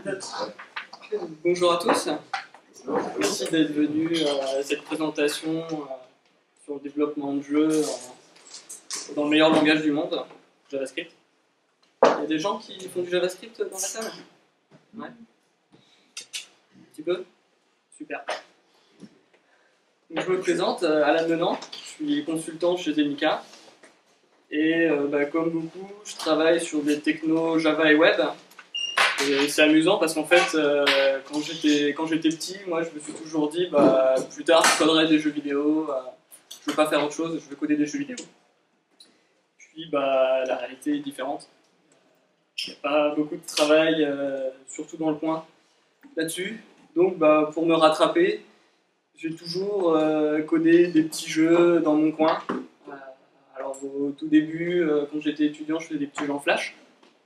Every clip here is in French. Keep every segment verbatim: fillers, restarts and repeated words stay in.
Bonjour à tous, merci d'être venus à cette présentation sur le développement de jeux dans le meilleur langage du monde, JavaScript. Il y a des gens qui font du JavaScript dans la salle? Ouais. Un petit peu? Super. Donc, je me présente, Alan Menant, je suis consultant chez Zenica. Et euh, bah, comme beaucoup, je travaille sur des technos Java et Web. Et c'est amusant parce qu'en fait, euh, quand j'étais quand j'étais petit, moi je me suis toujours dit, bah, plus tard je coderai des jeux vidéo, euh, je veux pas faire autre chose, je veux coder des jeux vidéo. Puis bah, la réalité est différente. Il n'y a pas beaucoup de travail, euh, surtout dans le coin, là-dessus. Donc bah, pour me rattraper, j'ai toujours euh, codé des petits jeux dans mon coin. Euh, alors au tout début, euh, quand j'étais étudiant, je faisais des petits jeux en Flash.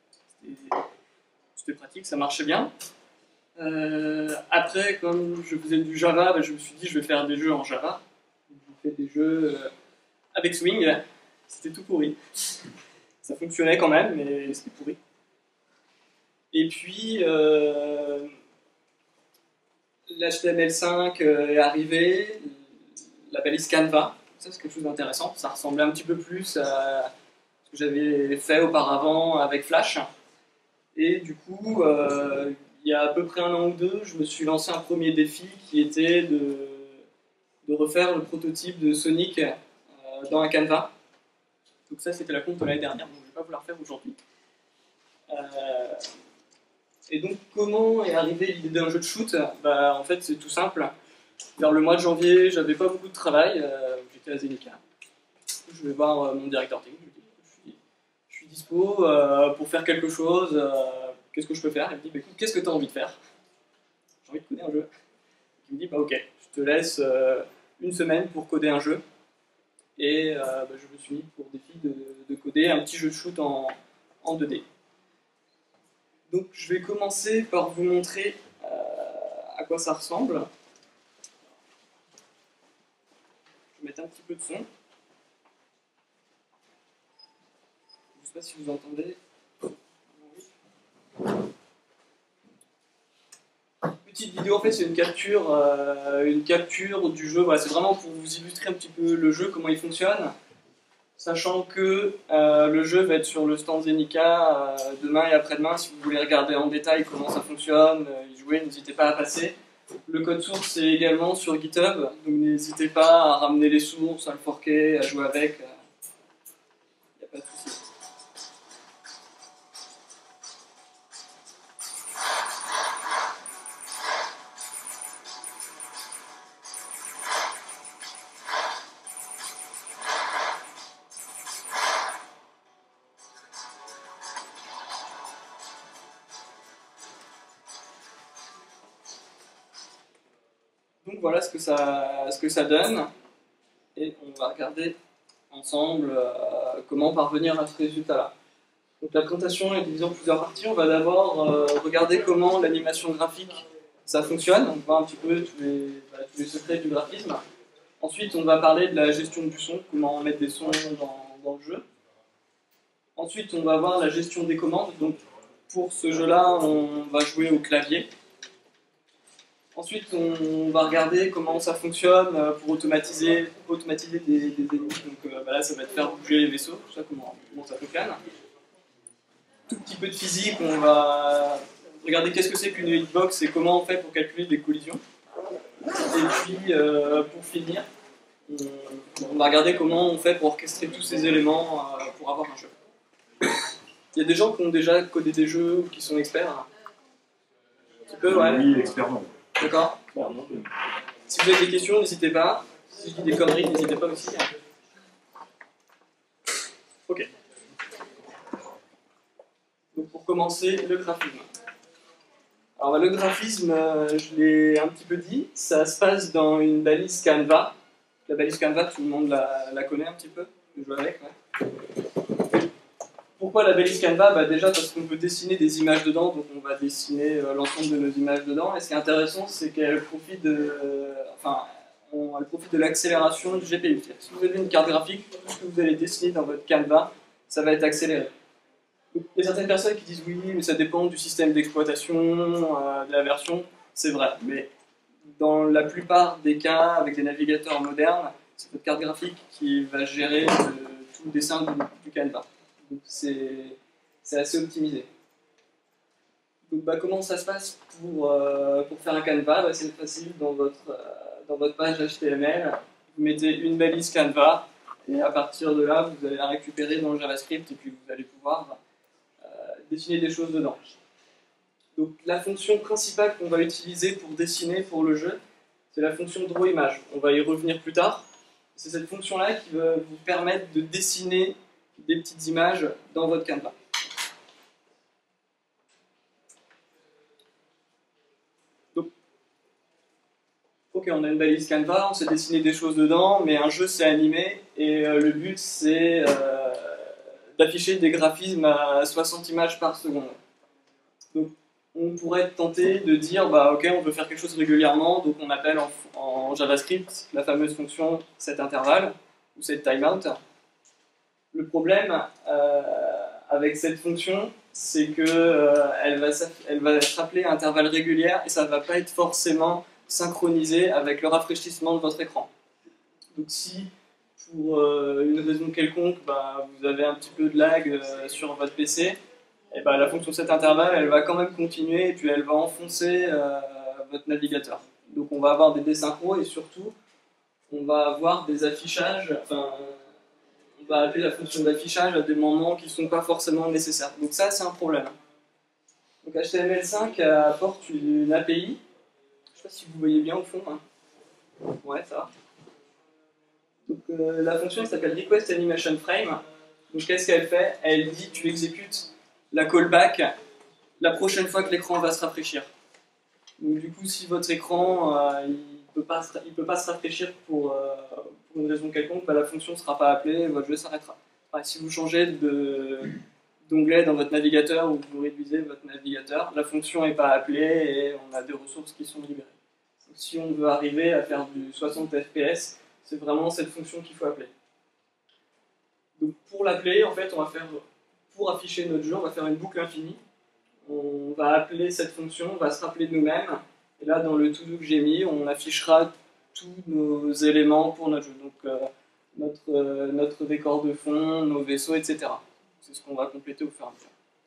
C'était pratique, ça marchait bien. Euh, après, comme je faisais du Java, bah, je me suis dit je vais faire des jeux en Java. J'ai fait des jeux euh, avec Swing, c'était tout pourri. Ça fonctionnait quand même, mais c'était pourri. Et puis, euh, l'H T M L cinq est arrivé, la balise Canva, ça c'est quelque chose d'intéressant. Ça ressemblait un petit peu plus à ce que j'avais fait auparavant avec Flash. Et du coup, euh, il y a à peu près un an ou deux, je me suis lancé un premier défi qui était de, de refaire le prototype de Sonic euh, dans un Canva. Donc ça, c'était la conf de l'année dernière, donc je ne vais pas vous la refaire aujourd'hui. Euh, et donc, comment est arrivée l'idée d'un jeu de shoot? Bah, en fait, c'est tout simple. Vers le mois de janvier, j'avais pas beaucoup de travail, euh, j'étais à Zenica. Je vais voir euh, mon directeur technique. Je suis dispo euh, pour faire quelque chose, euh, qu'est-ce que je peux faire? Il me dit, bah, écoute, qu'est-ce que tu as envie de faire? J'ai envie de coder un jeu. Il me dit, bah ok, je te laisse euh, une semaine pour coder un jeu. Et euh, bah, je me suis mis pour défi de, de coder un petit jeu de shoot en, en deux D. Donc je vais commencer par vous montrer euh, à quoi ça ressemble. Je vais mettre un petit peu de son. Je ne sais pas si vous entendez. Petite vidéo, en fait, c'est une capture, euh, une capture du jeu. Voilà, c'est vraiment pour vous illustrer un petit peu le jeu, comment il fonctionne. Sachant que euh, le jeu va être sur le stand Zenica euh, demain et après-demain. Si vous voulez regarder en détail comment ça fonctionne, euh, y jouer, n'hésitez pas à passer. Le code source est également sur GitHub, donc n'hésitez pas à ramener les sources, à le forquer, à jouer avec. Il n'y a pas de souci. Donc voilà ce que ça, ce que ça donne, et on va regarder ensemble euh, comment parvenir à ce résultat-là. Donc la présentation est divisée en plusieurs parties. On va d'abord euh, regarder comment l'animation graphique ça fonctionne, on va voir un petit peu tous les, bah, tous les secrets du graphisme. Ensuite, on va parler de la gestion du son, comment mettre des sons dans, dans le jeu. Ensuite, on va voir la gestion des commandes. Donc pour ce jeu-là, on va jouer au clavier. Ensuite, on va regarder comment ça fonctionne pour automatiser, automatiser des, des ennemis. Donc euh, bah là, ça va être faire bouger les vaisseaux, tout ça, comment, comment ça fonctionne. Tout petit peu de physique, on va regarder qu'est-ce que c'est qu'une hitbox et comment on fait pour calculer des collisions. Et puis, euh, pour finir, on, on va regarder comment on fait pour orchestrer tous ces éléments euh, pour avoir un jeu. Il y a des gens qui ont déjà codé des jeux ou qui sont experts. Un petit peu, ouais. Oui, expert non. D'accord. Bon. Si vous avez des questions, n'hésitez pas. Si je dis des conneries, n'hésitez pas aussi. Ok. Donc pour commencer, le graphisme. Alors le graphisme, je l'ai un petit peu dit, ça se passe dans une balise Canva. La balise Canva, tout le monde la, la connaît un petit peu, on joue avec. Ouais. Pourquoi la balise Canva? Bah déjà parce qu'on peut dessiner des images dedans, donc on va dessiner euh, l'ensemble de nos images dedans. Et ce qui est intéressant, c'est qu'elle profite de, euh, enfin, on, elle profite de l'accélération du G P U. Si vous avez une carte graphique, tout ce que vous allez dessiner dans votre Canva, ça va être accéléré. Donc Il y a certaines personnes qui disent oui, mais ça dépend du système d'exploitation, euh, de la version. C'est vrai, mais dans la plupart des cas, avec des navigateurs modernes, c'est votre carte graphique qui va gérer le, tout le dessin du, du Canva. Donc c'est assez optimisé. Donc bah, comment ça se passe pour, euh, pour faire un Canva? Bah, c'est facile, dans votre, euh, dans votre page H T M L, vous mettez une balise Canva, et à partir de là, vous allez la récupérer dans le JavaScript, et puis vous allez pouvoir euh, dessiner des choses dedans. Donc la fonction principale qu'on va utiliser pour dessiner pour le jeu, c'est la fonction drawImage. On va y revenir plus tard. C'est cette fonction-là qui va vous permettre de dessiner des petites images dans votre Canva. Donc, ok, on a une balise Canva, on s'est dessiné des choses dedans, mais un jeu c'est animé, et euh, le but c'est euh, d'afficher des graphismes à soixante images par seconde. Donc, on pourrait tenter de dire, bah, ok, on veut faire quelque chose régulièrement, donc on appelle en, en JavaScript la fameuse fonction setInterval, ou setTimeout. Le problème euh, avec cette fonction, c'est qu'elle euh, va, elle va être appelée à intervalles réguliers, et ça ne va pas être forcément synchronisé avec le rafraîchissement de votre écran. Donc si, pour euh, une raison quelconque, bah, vous avez un petit peu de lag euh, sur votre P C, et ben, la fonction setInterval, elle va quand même continuer et puis elle va enfoncer euh, votre navigateur. Donc on va avoir des désynchros et surtout, on va avoir des affichages, enfin, on va appeler la fonction d'affichage à des moments qui ne sont pas forcément nécessaires. Donc ça, c'est un problème. Donc H T M L cinq apporte une A P I. Je ne sais pas si vous voyez bien au fond. Hein. Ouais, ça va. Donc euh, la fonction s'appelle requestAnimationFrame. Donc qu'est-ce qu'elle fait? Elle dit tu exécutes la callback la prochaine fois que l'écran va se rafraîchir. Donc du coup, si votre écran euh, il peut pas il peut pas se rafraîchir pour, euh, pour une raison quelconque, bah, la fonction ne sera pas appelée et votre jeu s'arrêtera. Enfin, si vous changez d'onglet dans votre navigateur ou que vous réduisez votre navigateur, la fonction n'est pas appelée et on a des ressources qui sont libérées. Donc, si on veut arriver à faire du soixante F P S, c'est vraiment cette fonction qu'il faut appeler. Donc pour l'appeler, en fait, on va faire, pour afficher notre jeu, on va faire une boucle infinie. On va appeler cette fonction, on va se rappeler de nous-mêmes. Et là, dans le to-do que j'ai mis, on affichera tous nos éléments pour notre jeu. Donc euh, notre, euh, notre décor de fond, nos vaisseaux, et cetera. C'est ce qu'on va compléter au fur et à mesure.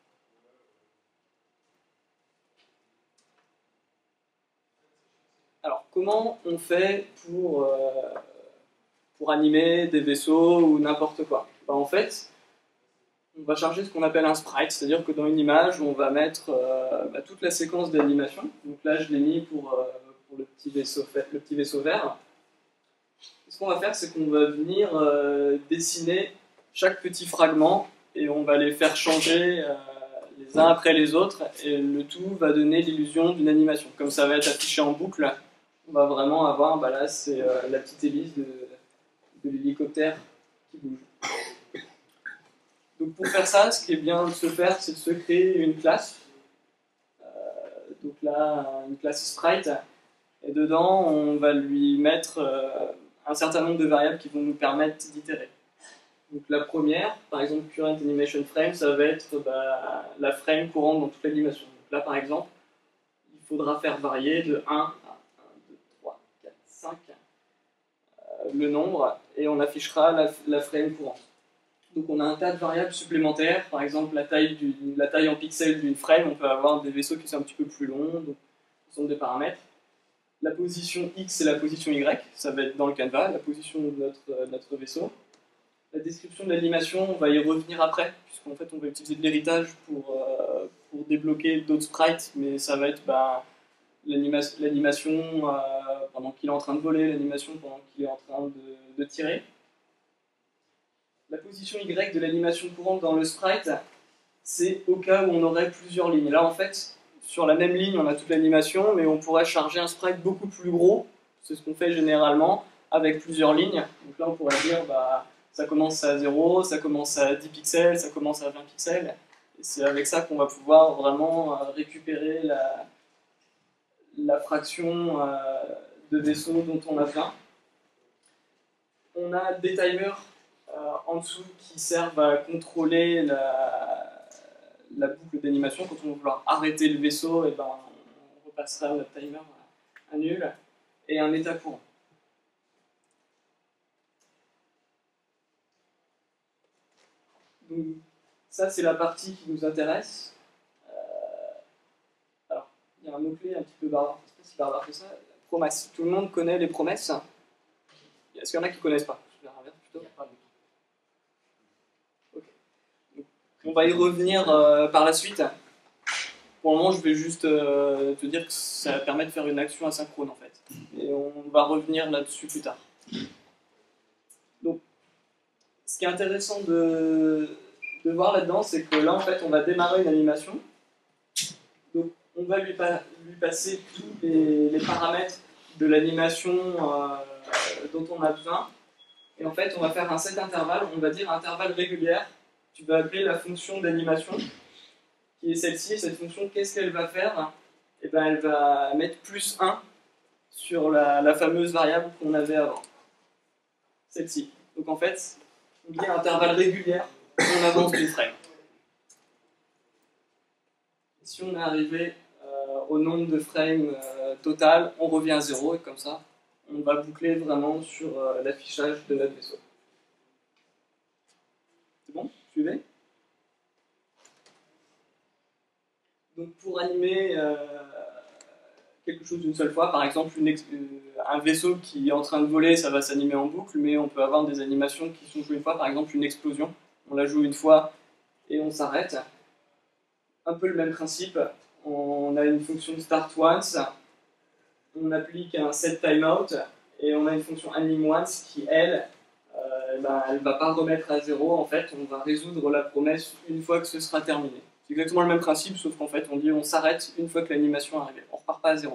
Alors, comment on fait pour, euh, pour animer des vaisseaux ou n'importe quoi? Ben, en fait, on va charger ce qu'on appelle un sprite, c'est-à-dire que dans une image, on va mettre euh, bah, toute la séquence d'animation. Donc là, je l'ai mis pour, euh, pour le, petit vaisseau, le petit vaisseau vert. Ce qu'on va faire, c'est qu'on va venir euh, dessiner chaque petit fragment et on va les faire changer euh, les uns après les autres, et le tout va donner l'illusion d'une animation. Comme ça va être affiché en boucle, on va vraiment avoir, bah là, c'est euh, la petite hélice de, de l'hélicoptère qui bouge. Donc pour faire ça, ce qui est bien de se faire, c'est de se créer une classe. Euh, donc là, une classe sprite. Et dedans, on va lui mettre euh, un certain nombre de variables qui vont nous permettre d'itérer. Donc la première, par exemple, current animation frame, ça va être bah, la frame courante dans toute l'animation. Donc là, par exemple, il faudra faire varier de un à un, deux, trois, quatre, cinq euh, le nombre, et on affichera la, la frame courante. Donc on a un tas de variables supplémentaires, par exemple la taille, du, la taille en pixels d'une frame, on peut avoir des vaisseaux qui sont un petit peu plus longs, donc ce sont des paramètres. La position X et la position Y, ça va être dans le Canva, la position de notre, notre vaisseau. La description de l'animation, on va y revenir après, puisqu'en fait on va utiliser de l'héritage pour, euh, pour débloquer d'autres sprites, mais ça va être bah, l'animation euh, pendant qu'il est en train de voler, l'animation pendant qu'il est en train de, de tirer. La position Y de l'animation courante dans le sprite, c'est au cas où on aurait plusieurs lignes. Là, en fait, sur la même ligne, on a toute l'animation, mais on pourrait charger un sprite beaucoup plus gros, c'est ce qu'on fait généralement, avec plusieurs lignes. Donc là, on pourrait dire, bah, ça commence à zéro, ça commence à dix pixels, ça commence à vingt pixels. Et c'est avec ça qu'on va pouvoir vraiment récupérer la, la fraction de vaisseau dont on a besoin. On a des timers Euh, en dessous qui servent à contrôler la, la boucle d'animation. Quand on va vouloir arrêter le vaisseau, et ben, on repassera notre timer à nul, et un état courant. Donc, ça, c'est la partie qui nous intéresse. Euh, alors, il y a un mot-clé un petit peu barbare, je ne sais pas si barbare que ça, promesse. Tout le monde connaît les promesses. Est-ce qu'il y en a qui ne connaissent pas? Je vais inverser plutôt. Okay. Donc, on va y revenir euh, par la suite. Pour le moment, je vais juste euh, te dire que ça permet de faire une action asynchrone, en fait. Et on va revenir là-dessus plus tard. Donc, ce qui est intéressant de, de voir là-dedans, c'est que là, en fait, on va démarrer une animation. Donc, on va lui, pa lui passer tous les, les paramètres de l'animation euh, dont on a besoin. Et en fait, on va faire un set intervalle, on va dire intervalle régulière. Tu vas appeler la fonction d'animation, qui est celle-ci. Cette fonction, qu'est-ce qu'elle va faire? Eh ben, elle va mettre plus un sur la, la fameuse variable qu'on avait avant. Celle-ci. Donc en fait, on dit intervalle régulière, on avance d'une frame. Si on est arrivé euh, au nombre de frames euh, total, on revient à zéro, et comme ça, on va boucler vraiment sur euh, l'affichage de notre vaisseau. C'est bon? Suivez? Donc pour animer euh, quelque chose d'une seule fois, par exemple une ex euh, un vaisseau qui est en train de voler, ça va s'animer en boucle, mais on peut avoir des animations qui sont jouées une fois, par exemple une explosion, on la joue une fois et on s'arrête. Un peu le même principe, on a une fonction start once, on applique un set timeout, et on a une fonction anim once qui, elle, euh, ben, elle ne va pas remettre à zéro, en fait, on va résoudre la promesse une fois que ce sera terminé. C'est exactement le même principe, sauf qu'en fait, on dit on s'arrête une fois que l'animation est arrivée, on ne repart pas à zéro.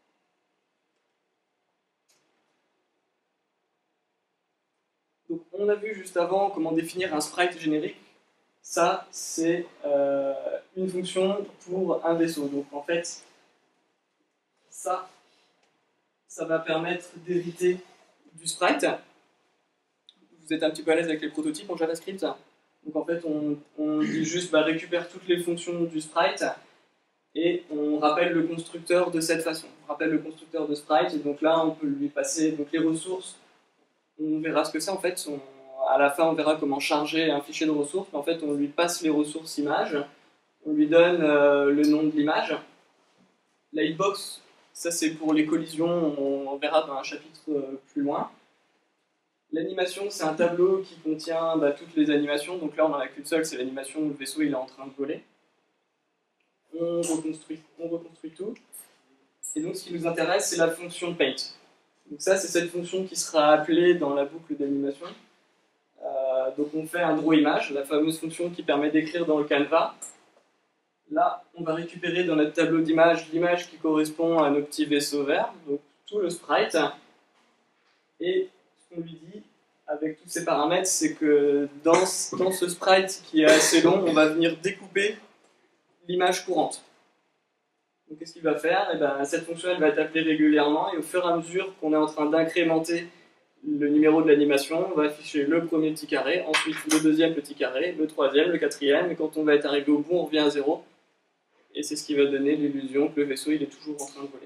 Donc, on a vu juste avant comment définir un sprite générique. Ça, c'est euh, une fonction pour un vaisseau. Donc, en fait, ça, ça va permettre d'hériter du sprite. Vous êtes un petit peu à l'aise avec les prototypes en JavaScript. Donc, en fait, on, on dit juste bah, récupère toutes les fonctions du sprite et on rappelle le constructeur de cette façon. On rappelle le constructeur de sprite, et donc là, on peut lui passer donc, les ressources. On verra ce que c'est en fait. On, à la fin, on verra comment charger un fichier de ressources. Mais en fait, on lui passe les ressources images. On lui donne euh, le nom de l'image. La hitbox, ça c'est pour les collisions. On, on verra dans un chapitre euh, plus loin. L'animation, c'est un tableau qui contient bah, toutes les animations. Donc là, on n'en a qu'une seule, c'est l'animation où le vaisseau il est en train de voler. On reconstruit, on reconstruit tout. Et donc, ce qui nous intéresse, c'est la fonction paint. Donc ça, c'est cette fonction qui sera appelée dans la boucle d'animation. Euh, donc on fait un draw image, la fameuse fonction qui permet d'écrire dans le canevas. Là, on va récupérer dans notre tableau d'image l'image qui correspond à nos petits vaisseaux verts, donc tout le sprite. Et ce qu'on lui dit, avec tous ces paramètres, c'est que dans, dans ce sprite qui est assez long, on va venir découper l'image courante. Donc qu'est-ce qu'il va faire? Eh ben, cette fonction elle va être appelée régulièrement, et au fur et à mesure qu'on est en train d'incrémenter le numéro de l'animation, on va afficher le premier petit carré, ensuite le deuxième petit carré, le troisième, le quatrième, et quand on va être arrivé au bout, on revient à zéro. Et c'est ce qui va donner l'illusion que le vaisseau il est toujours en train de voler.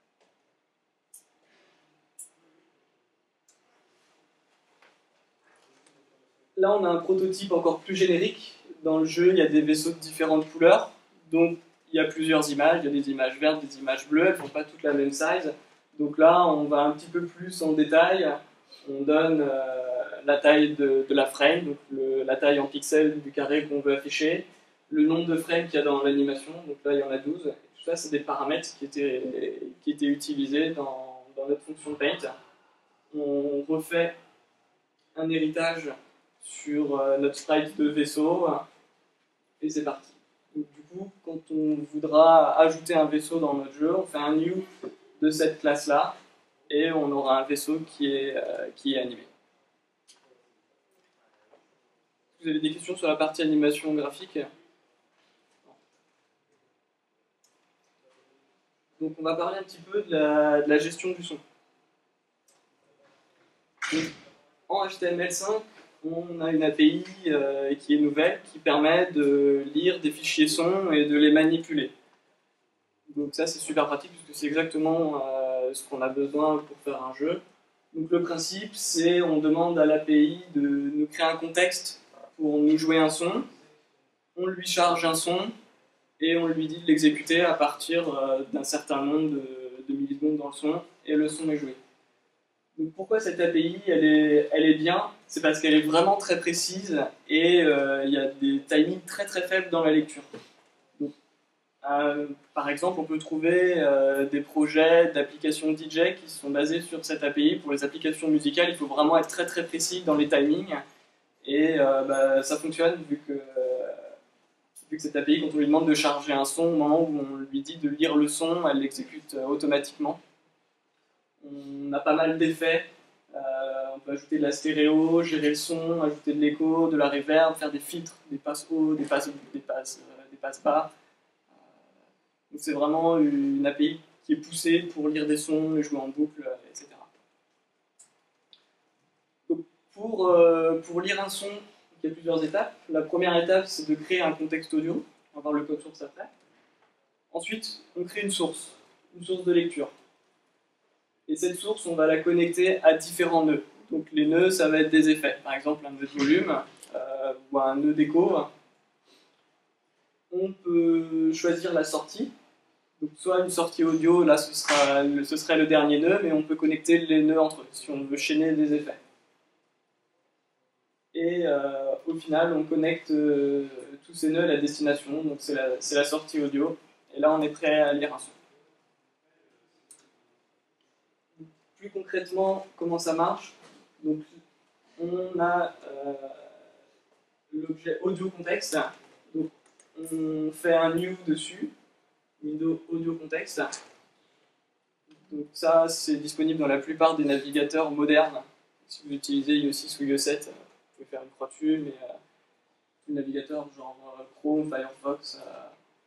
Là, on a un prototype encore plus générique. Dans le jeu, il y a des vaisseaux de différentes couleurs, donc il y a plusieurs images, il y a des images vertes, des images bleues, elles ne font pas toutes la même size. Donc là, on va un petit peu plus en détail. On donne euh, la taille de, de la frame, donc le, la taille en pixels du carré qu'on veut afficher, le nombre de frames qu'il y a dans l'animation, donc là il y en a douze. Et tout ça, c'est des paramètres qui étaient, qui étaient utilisés dans, dans notre fonction paint. On refait un héritage sur euh, notre sprite de vaisseau, et c'est parti. Donc, du coup, quand on voudra ajouter un vaisseau dans notre jeu, on fait un new de cette classe-là, et on aura un vaisseau qui est, euh, qui est animé. Vous avez des questions sur la partie animation graphique? Donc on va parler un petit peu de la, de la gestion du son. Donc, en H T M L cinq, on a une A P I euh, qui est nouvelle, qui permet de lire des fichiers son et de les manipuler. Donc ça, c'est super pratique, puisque c'est exactement euh, ce qu'on a besoin pour faire un jeu. Donc le principe, c'est on demande à l'A P I de nous créer un contexte pour nous jouer un son, on lui charge un son, et on lui dit de l'exécuter à partir euh, d'un certain nombre de, de millisecondes dans le son, et le son est joué. Donc pourquoi cette A P I, elle est, elle est bien? C'est parce qu'elle est vraiment très précise, et euh, il y a des timings très très faibles dans la lecture. Donc, euh, par exemple, on peut trouver euh, des projets d'applications D J qui sont basés sur cette A P I. Pour les applications musicales, il faut vraiment être très très précis dans les timings, et euh, bah, ça fonctionne vu que... Euh, vu que cette A P I, quand on lui demande de charger un son, au moment où on lui dit de lire le son, elle l'exécute automatiquement. On a pas mal d'effets. Euh, on peut ajouter de la stéréo, gérer le son, ajouter de l'écho, de la reverb, faire des filtres, des passes hauts, des passes, des passes, euh, des passes bas. Euh, donc c'est vraiment une A P I qui est poussée pour lire des sons, les jouer en boucle, et cetera. Donc pour, euh, pour lire un son, il y a plusieurs étapes. La première étape, c'est de créer un contexte audio. On va voir le code source après. Ensuite, on crée une source, une source de lecture. Et cette source, on va la connecter à différents nœuds. Donc les nœuds, ça va être des effets. Par exemple, un nœud de volume euh, ou un nœud d'écho. On peut choisir la sortie. Donc soit une sortie audio, là ce, sera, ce serait le dernier nœud, mais on peut connecter les nœuds entre eux si on veut chaîner des effets. Et euh, au final, on connecte euh, tous ces nœuds à la destination, donc c'est la, la sortie audio, et là on est prêt à lire un son. Plus concrètement, comment ça marche? Donc, on a euh, l'objet audio contexte, donc on fait un new dessus, window audio contexte. Donc ça, c'est disponible dans la plupart des navigateurs modernes. Si vous utilisez i o six ou i o sept, vous pouvez faire une croix dessus, mais euh, tous les navigateurs genre euh, Chrome, Firefox, euh,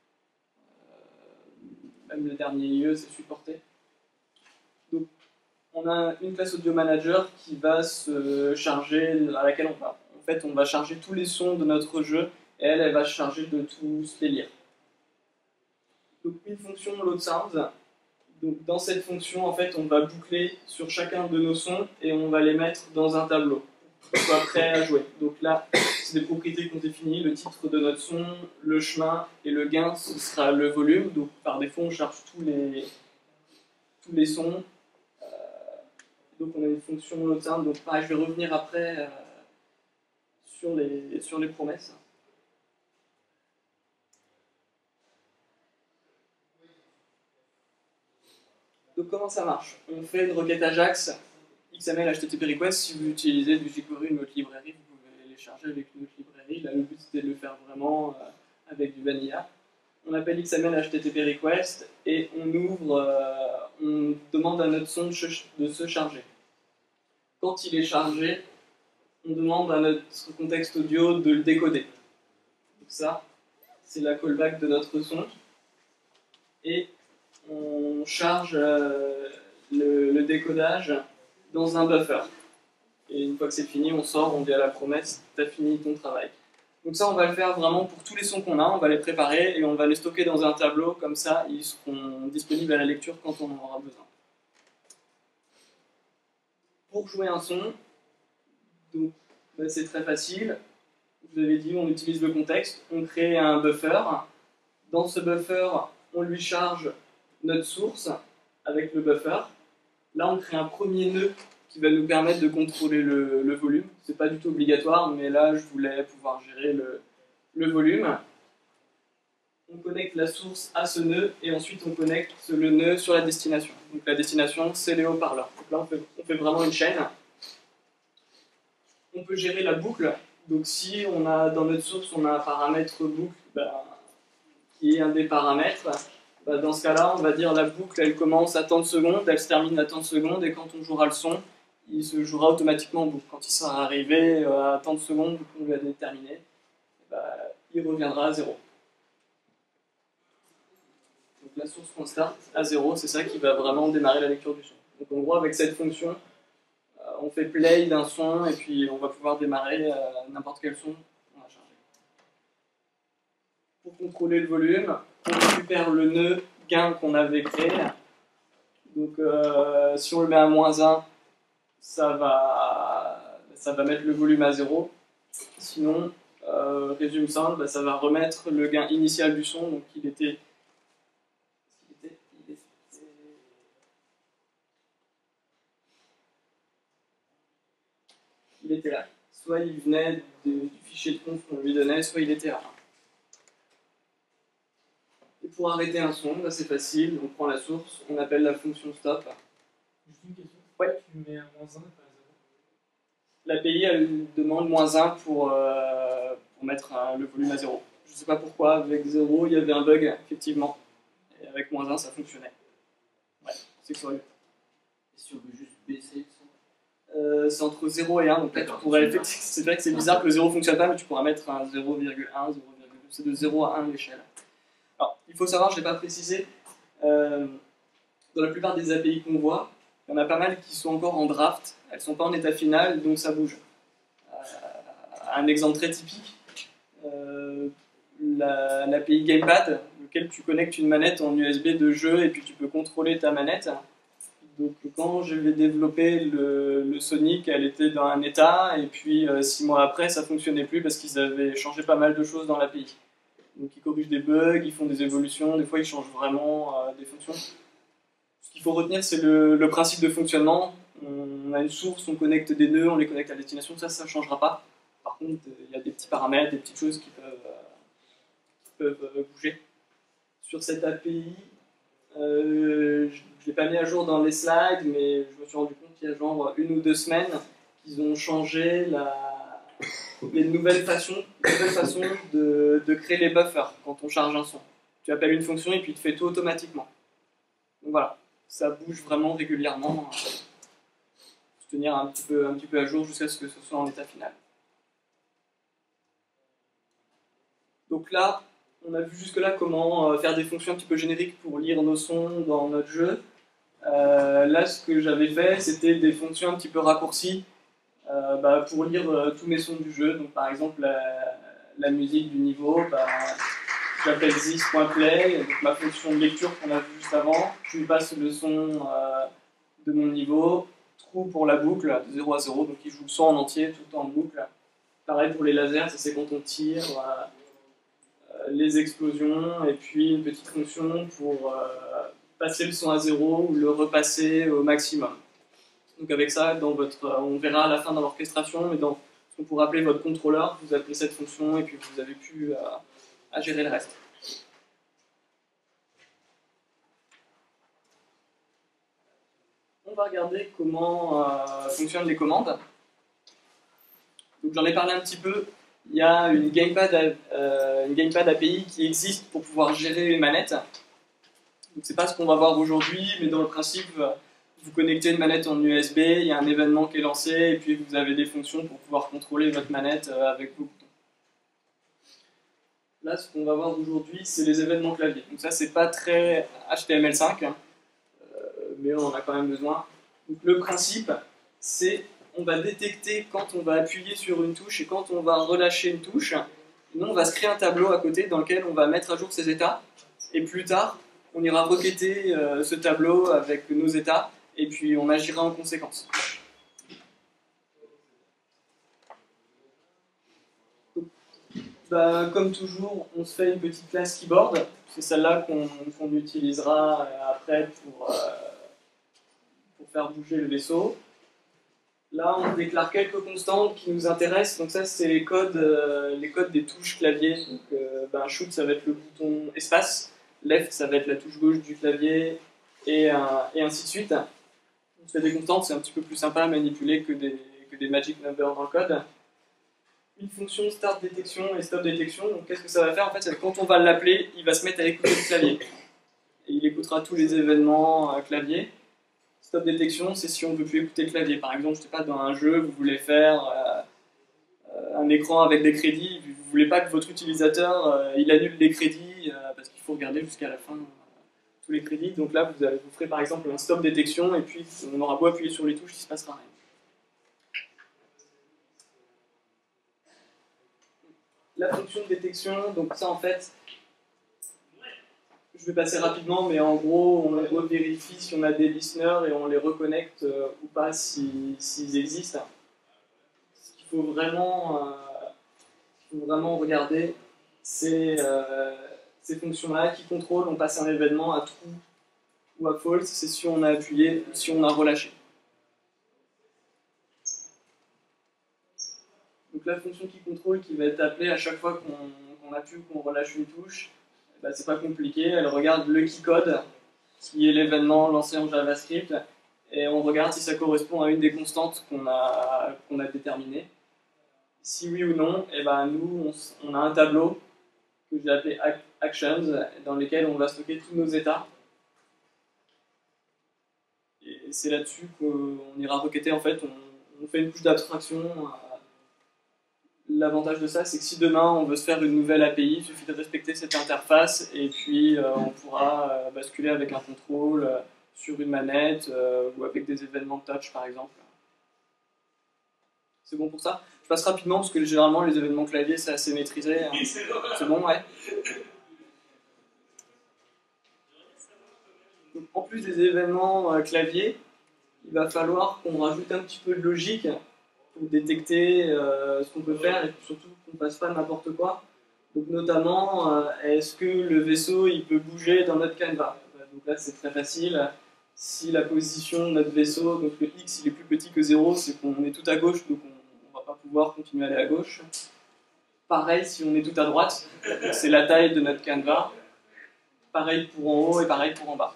euh, même le dernier I E, c'est supporté. Donc, on a une classe audio manager qui va se charger, à laquelle on va, en fait, on va charger tous les sons de notre jeu, et elle, elle va se charger de tous les lire. Donc, une fonction load sounds. Donc, dans cette fonction, en fait, on va boucler sur chacun de nos sons et on va les mettre dans un tableau pour qu'ils soient prêts à jouer. Donc là, c'est des propriétés qu'on définit, le titre de notre son, le chemin et le gain, ce sera le volume. Donc, par défaut, on charge tous les, tous les sons. Euh, donc, on a une fonction load sound. Donc, pareil, je vais revenir après euh, sur, les, sur les promesses. Donc comment ça marche? On fait une requête Ajax, X M L H T T P request. Si vous utilisez du jQuery, une autre librairie, vous pouvez les charger avec une autre librairie. Là, le but c'était de le faire vraiment euh, avec du vanilla. On appelle X M L H T T P request et on ouvre, euh, on demande à notre son de se charger. Quand il est chargé, on demande à notre contexte audio de le décoder. Donc ça, c'est la callback de notre son. Et on charge euh, le, le décodage dans un buffer. Et une fois que c'est fini, on sort, on dit à la promesse, t'as fini ton travail. Donc ça, on va le faire vraiment pour tous les sons qu'on a, on va les préparer et on va les stocker dans un tableau, comme ça, ils seront disponibles à la lecture quand on en aura besoin. Pour jouer un son, donc bah, c'est très facile. Je vous avais dit, on utilise le contexte, on crée un buffer. Dans ce buffer, on lui charge notre source avec le buffer. Là, on crée un premier nœud qui va nous permettre de contrôler le, le volume. C'est pas du tout obligatoire, mais là, je voulais pouvoir gérer le, le volume. On connecte la source à ce nœud et ensuite on connecte le nœud sur la destination. Donc la destination, c'est les haut-parleurs. Donc là, on fait, on fait vraiment une chaîne. On peut gérer la boucle. Donc si on a dans notre source, on a un paramètre boucle ben, qui est un des paramètres, bah dans ce cas-là, on va dire la boucle, elle commence à tant de secondes, elle se termine à tant de secondes, et quand on jouera le son, il se jouera automatiquement en boucle. Quand il sera arrivé à tant de secondes qu'on lui a déterminé, bah, il reviendra à zéro. Donc la source.start à zéro, c'est ça qui va vraiment démarrer la lecture du son. Donc en gros, avec cette fonction, on fait play d'un son et puis on va pouvoir démarrer euh, n'importe quel son qu'on a chargé. Pour contrôler le volume, on récupère le nœud gain qu'on avait créé. Donc euh, si on le met à moins un, ça va, ça va mettre le volume à zéro. Sinon, euh, résumé simple, bah, ça va remettre le gain initial du son. Donc il était, il était, il était, il était là. Soit il venait de, du fichier de conf qu'on lui donnait, soit il était là. Et pour arrêter un son, bah, c'est facile, on prend la source, on appelle la fonction stop. Juste une question. Ouais. Tu mets un moins un et pas zéro. L'A P I, elle demande moins un pour, euh, pour mettre euh, le volume à zéro. Je ne sais pas pourquoi, avec zéro, il y avait un bug, effectivement. Et avec moins un, ça fonctionnait. Ouais, c'est curieux. Et si on veut juste baisser le son? Euh, c'est entre zéro et un, donc là, tu pourrais, c'est vrai que c'est bizarre que le zéro ne fonctionne pas, mais tu pourras mettre un zéro virgule un, zéro virgule deux, c'est de zéro à un l'échelle. Alors, il faut savoir, je ne l'ai pas précisé, euh, dans la plupart des A P I qu'on voit, il y en a pas mal qui sont encore en draft, elles ne sont pas en état final, donc ça bouge. Euh, un exemple très typique, euh, l'A P I Gamepad, lequel tu connectes une manette en U S B de jeu et puis tu peux contrôler ta manette. Donc quand je vais développer le, le Sonic, elle était dans un état, et puis euh, six mois après, ça fonctionnait plus parce qu'ils avaient changé pas mal de choses dans l'A P I. Donc ils corrigent des bugs, ils font des évolutions, des fois ils changent vraiment euh, des fonctions. Ce qu'il faut retenir, c'est le, le principe de fonctionnement. On a une source, on connecte des nœuds, on les connecte à la destination, ça, ça ne changera pas. Par contre, il y a des petits paramètres, des petites choses qui peuvent, euh, qui peuvent euh, bouger. Sur cette A P I, euh, je ne l'ai pas mis à jour dans les slides, mais je me suis rendu compte qu'il y a genre une ou deux semaines qu'ils ont changé la, les nouvelles façons, nouvelles façons de, de créer les buffers quand on charge un son. Tu appelles une fonction et puis il te fait tout automatiquement. Donc voilà, ça bouge vraiment régulièrement. Euh, se tenir un petit peu, un petit peu à jour jusqu'à ce que ce soit en état final. Donc là, on a vu jusque-là comment faire des fonctions un petit peu génériques pour lire nos sons dans notre jeu. Euh, là, ce que j'avais fait, c'était des fonctions un petit peu raccourcies euh, bah, pour lire euh, tous mes sons du jeu. Donc par exemple, la, la musique du niveau, bah, j'appelle this.play, donc ma fonction de lecture qu'on a vu juste avant, je lui passe le son euh, de mon niveau, true pour la boucle, de zéro à zéro, donc il joue le son en entier, tout le temps en boucle. Pareil pour les lasers, ça c'est quand on tire, euh, les explosions, et puis une petite fonction pour euh, passer le son à zéro ou le repasser au maximum. Donc avec ça, dans votre, on verra à la fin dans l'orchestration, mais dans ce qu'on pourrait appeler votre contrôleur, vous appelez cette fonction et puis vous avez pu euh, à gérer le reste. On va regarder comment euh, fonctionnent les commandes. Donc j'en ai parlé un petit peu. Il y a une Gamepad, euh, une Gamepad A P I qui existe pour pouvoir gérer les manettes. Donc c'est pas ce qu'on va voir aujourd'hui, mais dans le principe, vous connectez une manette en U S B, il y a un événement qui est lancé, et puis vous avez des fonctions pour pouvoir contrôler votre manette avec vos boutons. Là, ce qu'on va voir aujourd'hui, c'est les événements clavier. Donc ça, c'est pas très H T M L cinq, hein, euh, mais on en a quand même besoin. Donc le principe, c'est on va détecter quand on va appuyer sur une touche et quand on va relâcher une touche. Nous, on va se créer un tableau à côté dans lequel on va mettre à jour ces états. Et plus tard, on ira requêter euh, ce tableau avec nos états et puis on agira en conséquence. Donc, bah, comme toujours, on se fait une petite classe keyboard. C'est celle-là qu'on qu'on utilisera après pour, euh, pour faire bouger le vaisseau. Là, on déclare quelques constantes qui nous intéressent. Donc ça, c'est les codes, euh, les codes des touches clavier. Donc, euh, ben, shoot, ça va être le bouton espace. Left, ça va être la touche gauche du clavier. Et, euh, et ainsi de suite. On fait des constantes, c'est un petit peu plus sympa à manipuler que des, que des magic numbers dans le code. Une fonction start détection et stop détection. Donc qu'est-ce que ça va faire? En fait, c'est que quand on va l'appeler, il va se mettre à écouter le clavier. Et il écoutera tous les événements euh, clavier. Stop détection, c'est si on ne veut plus écouter le clavier. Par exemple, je sais pas, dans un jeu, vous voulez faire euh, un écran avec des crédits, vous ne voulez pas que votre utilisateur euh, il annule les crédits euh, parce qu'il faut regarder jusqu'à la fin euh, tous les crédits. Donc là, vous, avez, vous ferez par exemple un stop détection et puis on aura beau appuyer sur les touches, il ne se passera rien. la fonction de détection, donc ça en fait, je vais passer rapidement, mais en gros, on vérifie si on a des listeners et on les reconnecte euh, ou pas s'ils si, s'ils existent. Ce qu'il faut vraiment, euh, qu'il faut vraiment regarder, c'est euh, ces fonctions-là qui contrôlent, on passe un événement à true ou à false, c'est si on a appuyé ou si on a relâché. Donc la fonction qui contrôle, qui va être appelée à chaque fois qu'on qu'on appuie ou qu'on relâche une touche, ben, c'est pas compliqué, elle regarde le keycode, qui est l'événement lancé en JavaScript, et on regarde si ça correspond à une des constantes qu'on a, qu'on a déterminées. Si oui ou non, et ben nous, on, on a un tableau que j'ai appelé Actions, dans lequel on va stocker tous nos états. Et c'est là-dessus qu'on ira requêter, en fait, on, on fait une couche d'abstraction. L'avantage de ça, c'est que si demain on veut se faire une nouvelle A P I, il suffit de respecter cette interface et puis euh, on pourra euh, basculer avec un contrôle euh, sur une manette euh, ou avec des événements de touch par exemple. C'est bon pour ça? Je passe rapidement parce que généralement les événements clavier c'est assez maîtrisé. Hein. C'est bon, ouais. Donc, en plus des événements euh, clavier, il va falloir qu'on rajoute un petit peu de logique pour détecter euh, ce qu'on peut faire et puis surtout qu'on ne fasse pas n'importe quoi. Donc notamment, euh, est-ce que le vaisseau il peut bouger dans notre canevas? Donc là c'est très facile. Si la position de notre vaisseau, donc le X il est plus petit que zéro, c'est qu'on est tout à gauche, donc on ne va pas pouvoir continuer à aller à gauche. Pareil si on est tout à droite, c'est la taille de notre canevas. Pareil pour en haut et pareil pour en bas.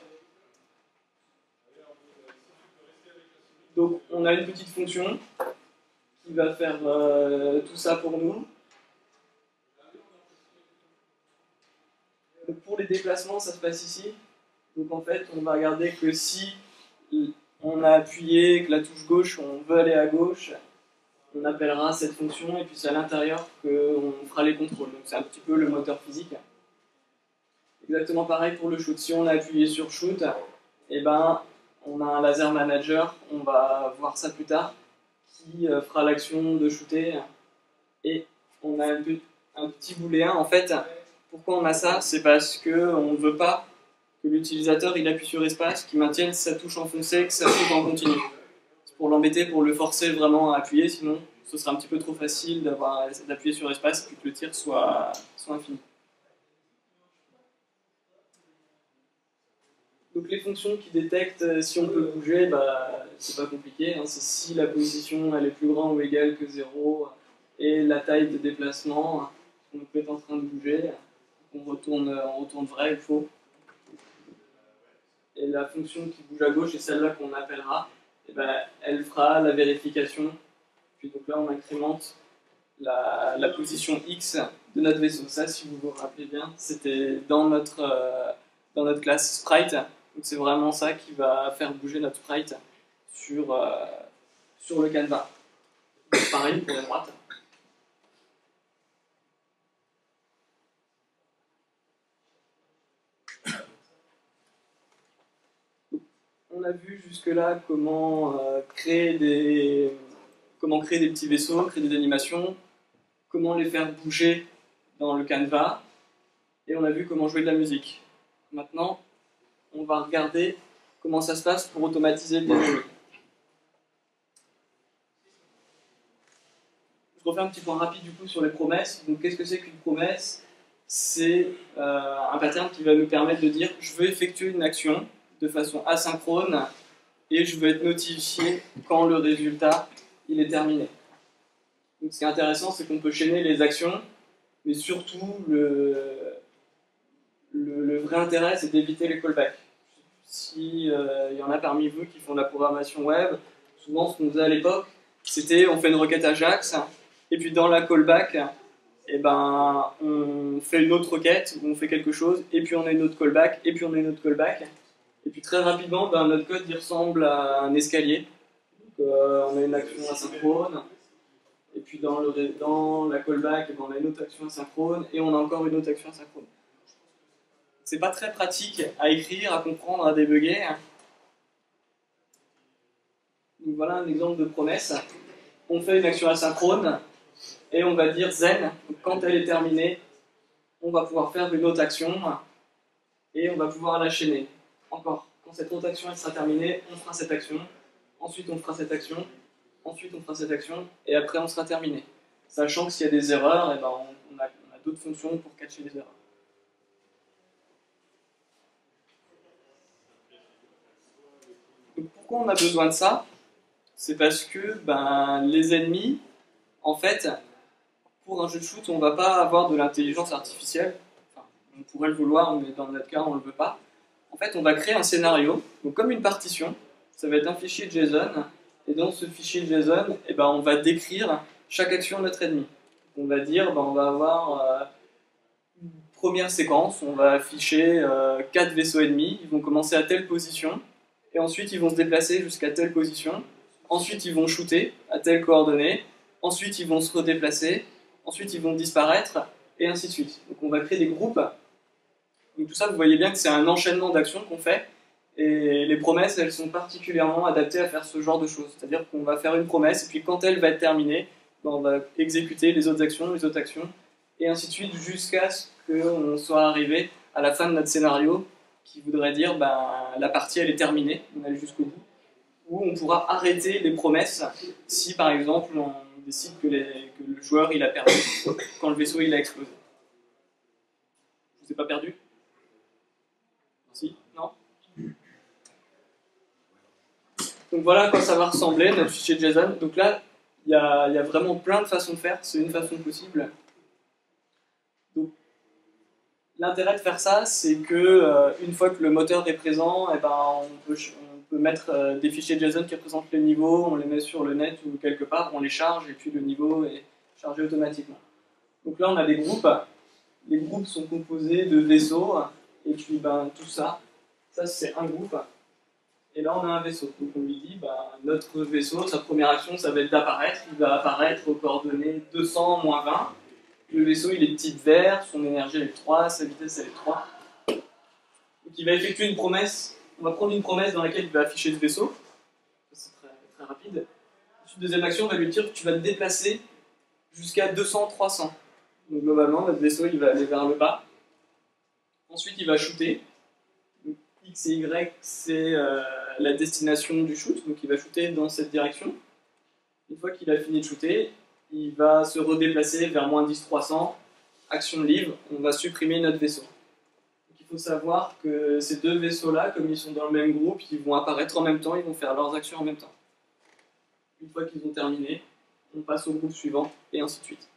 Donc on a une petite fonction qui va faire euh, tout ça pour nous. Donc pour les déplacements, ça se passe ici. Donc en fait, on va regarder que si on a appuyé, que la touche gauche, on veut aller à gauche, on appellera cette fonction et puis c'est à l'intérieur qu'on fera les contrôles. Donc c'est un petit peu le moteur physique. Exactement pareil pour le shoot. Si on a appuyé sur shoot, et ben, on a un laser manager, on va voir ça plus tard, qui fera l'action de shooter. Et on a un, un petit booléen. En fait, pourquoi on a ça? C'est parce qu'on ne veut pas que l'utilisateur il appuie sur espace, qu'il maintienne sa touche enfoncée, que ça shoot en continu. C'est pour l'embêter, pour le forcer vraiment à appuyer, sinon ce sera un petit peu trop facile d'appuyer sur espace et que le tir soit, soit infini. Donc les fonctions qui détectent si on peut bouger, bah, c'est pas compliqué, hein. C'est si la position elle est plus grande ou égale que zéro et la taille de déplacement, on peut être en train de bouger, on retourne, on retourne vrai ou faux. Et la fonction qui bouge à gauche est celle-là qu'on appellera, et ben, elle fera la vérification. Puis donc là on incrémente la, la position X de notre vaisseau. Ça, si vous vous rappelez bien, c'était dans notre, euh, dans notre classe sprite. Donc c'est vraiment ça qui va faire bouger notre sprite sur, euh, sur le canevas. Donc, pareil pour la droite. On a vu jusque-là comment, euh, créer des, comment créer des petits vaisseaux, créer des animations, comment les faire bouger dans le canevas, et on a vu comment jouer de la musique. Maintenant, on va regarder comment ça se passe pour automatiser le déroulé. Je refais un petit point rapide du coup sur les promesses. Donc qu'est-ce que c'est qu'une promesse? C'est euh, un pattern qui va nous permettre de dire je veux effectuer une action de façon asynchrone et je veux être notifié quand le résultat il est terminé. Donc ce qui est intéressant, c'est qu'on peut chaîner les actions, mais surtout le, le, le vrai intérêt, c'est d'éviter les callbacks. Si euh, y en a parmi vous qui font de la programmation web, souvent ce qu'on faisait à l'époque, c'était on fait une requête Ajax, et puis dans la callback, eh ben, on fait une autre requête, où on fait quelque chose, et puis on a une autre callback, et puis on a une autre callback, et puis très rapidement, ben, notre code il ressemble à un escalier. Donc, euh, on a une action asynchrone, et puis dans, le, dans la callback, eh ben, on a une autre action asynchrone, et on a encore une autre action asynchrone. C'est pas très pratique à écrire, à comprendre, à débugger. Donc voilà un exemple de promesse. On fait une action asynchrone, et on va dire zen. Donc, quand elle est terminée, on va pouvoir faire une autre action et on va pouvoir la chaîner. Encore, quand cette autre action elle sera terminée, on fera cette action, ensuite on fera cette action, ensuite on fera cette action, et après on sera terminé. Sachant que s'il y a des erreurs, eh ben on, on a, on a d'autres fonctions pour catcher les erreurs. Donc, pourquoi on a besoin de ça? C'est parce que ben, les ennemis, en fait, pour un jeu de shoot, on ne va pas avoir de l'intelligence artificielle. Enfin, on pourrait le vouloir, mais dans notre cas, on ne le veut pas. En fait, on va créer un scénario, donc comme une partition. Ça va être un fichier JSON, et dans ce fichier JSON, eh ben, on va décrire chaque action de notre ennemi. On va dire, ben, on va avoir euh, une première séquence, on va afficher euh, quatre vaisseaux ennemis, ils vont commencer à telle position, et ensuite ils vont se déplacer jusqu'à telle position, ensuite ils vont shooter à telle coordonnée, ensuite ils vont se redéplacer, ensuite ils vont disparaître, et ainsi de suite. Donc on va créer des groupes. Donc tout ça, vous voyez bien que c'est un enchaînement d'actions qu'on fait, et les promesses, elles sont particulièrement adaptées à faire ce genre de choses. C'est-à-dire qu'on va faire une promesse, et puis quand elle va être terminée, ben on va exécuter les autres actions, les autres actions, et ainsi de suite, jusqu'à ce qu'on soit arrivé à la fin de notre scénario, qui voudrait dire ben, la partie elle est terminée, on est allé jusqu'au bout, où on pourra arrêter les promesses si par exemple on décide que, les, que le joueur il a perdu quand le vaisseau il a explosé. Je vous ai pas perdu? Si? Non? Donc voilà à quoi ça va ressembler notre fichier JSON. Donc là, il y a, y a vraiment plein de façons de faire, c'est une façon possible. Donc, l'intérêt de faire ça, c'est que euh, une fois que le moteur est présent, eh ben, on, peut, on peut mettre euh, des fichiers JSON qui représentent les niveaux, on les met sur le net ou quelque part, on les charge et puis le niveau est chargé automatiquement. Donc là, on a des groupes. Les groupes sont composés de vaisseaux et puis ben, tout ça, ça c'est un groupe. Et là, on a un vaisseau. Donc on lui dit, ben, notre vaisseau, sa première action, ça va être d'apparaître. Il va apparaître aux coordonnées deux cents moins vingt. Le vaisseau, il est de type vert, son énergie, elle est trois, sa vitesse, elle est trois. Donc il va effectuer une promesse. On va prendre une promesse dans laquelle il va afficher ce vaisseau. C'est très, très rapide. Ensuite, deuxième action, on va lui dire que tu vas te déplacer jusqu'à deux cents trois cents. Donc globalement, notre vaisseau, il va aller vers le bas. Ensuite, il va shooter. Donc, X et Y, c'est euh, la destination du shoot. Donc il va shooter dans cette direction. Une fois qu'il a fini de shooter, il va se redéplacer vers moins dix trois cents. Action libre, on va supprimer notre vaisseau. Donc, il faut savoir que ces deux vaisseaux-là, comme ils sont dans le même groupe, ils vont apparaître en même temps, ils vont faire leurs actions en même temps. Une fois qu'ils ont terminé, on passe au groupe suivant, et ainsi de suite.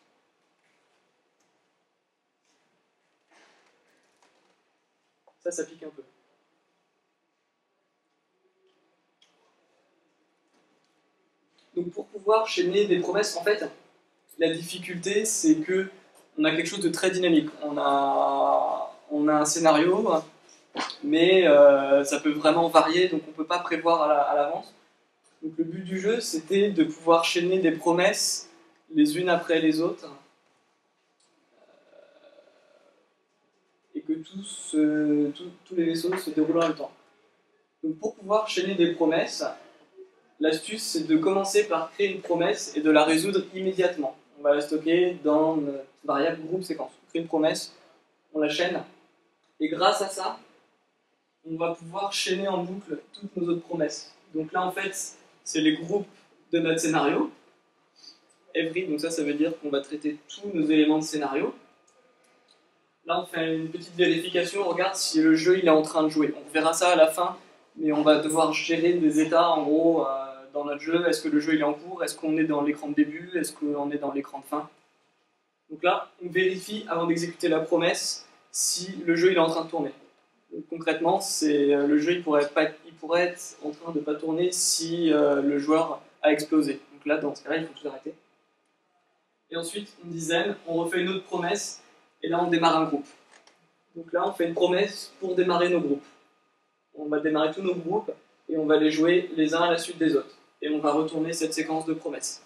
Ça, ça pique un peu. Donc pour pouvoir chaîner des promesses, en fait, la difficulté, c'est que on a quelque chose de très dynamique. On a, on a un scénario, mais euh, ça peut vraiment varier, donc on ne peut pas prévoir à l'avance. Donc le but du jeu, c'était de pouvoir chaîner des promesses les unes après les autres, et que tous, euh, tout, tous les vaisseaux se déroulent en même temps. Donc pour pouvoir chaîner des promesses, l'astuce c'est de commencer par créer une promesse et de la résoudre immédiatement. On va la stocker dans notre variable groupe séquence. On crée une promesse, on la chaîne, et grâce à ça, on va pouvoir chaîner en boucle toutes nos autres promesses. Donc là en fait, c'est les groupes de notre scénario. Every, donc ça, ça veut dire qu'on va traiter tous nos éléments de scénario. Là, on fait une petite vérification, on regarde si le jeu il est en train de jouer. On verra ça à la fin, mais on va devoir gérer des états, en gros, euh, dans notre jeu. Est-ce que le jeu il est en cours? Est-ce qu'on est dans l'écran de début? Est-ce qu'on est dans l'écran de fin? Donc là, on vérifie, avant d'exécuter la promesse, si le jeu il est en train de tourner. Donc, concrètement, c'est, euh, le jeu il pourrait, pas, il pourrait être en train de ne pas tourner si euh, le joueur a explosé. Donc là, dans ce cas-là, il faut tout arrêter. Et ensuite, on dizaine, on refait une autre promesse, et là, on démarre un groupe. Donc là, on fait une promesse pour démarrer nos groupes. On va démarrer tous nos groupes, et on va les jouer les uns à la suite des autres. Et on va retourner cette séquence de promesses.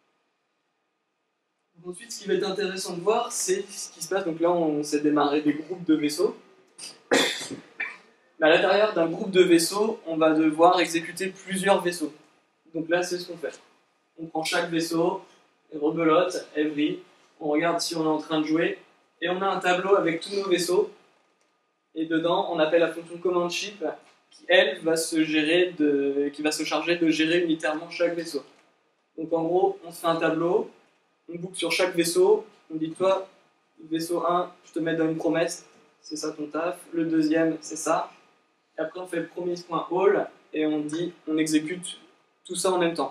Donc ensuite, ce qui va être intéressant de voir, c'est ce qui se passe. Donc là, on s'est démarré des groupes de vaisseaux. Mais à l'intérieur d'un groupe de vaisseaux, on va devoir exécuter plusieurs vaisseaux. Donc là, c'est ce qu'on fait. On prend chaque vaisseau, rebelote, every, on regarde si on est en train de jouer, et on a un tableau avec tous nos vaisseaux, et dedans on appelle la fonction command ship, qui elle va se gérer de, qui va se charger de gérer unitairement chaque vaisseau. Donc en gros, on se fait un tableau, on boucle sur chaque vaisseau, on dit toi, vaisseau un, je te mets dans une promesse, c'est ça ton taf, le deuxième, c'est ça, et après on fait le promise.all, et on dit, on exécute tout ça en même temps.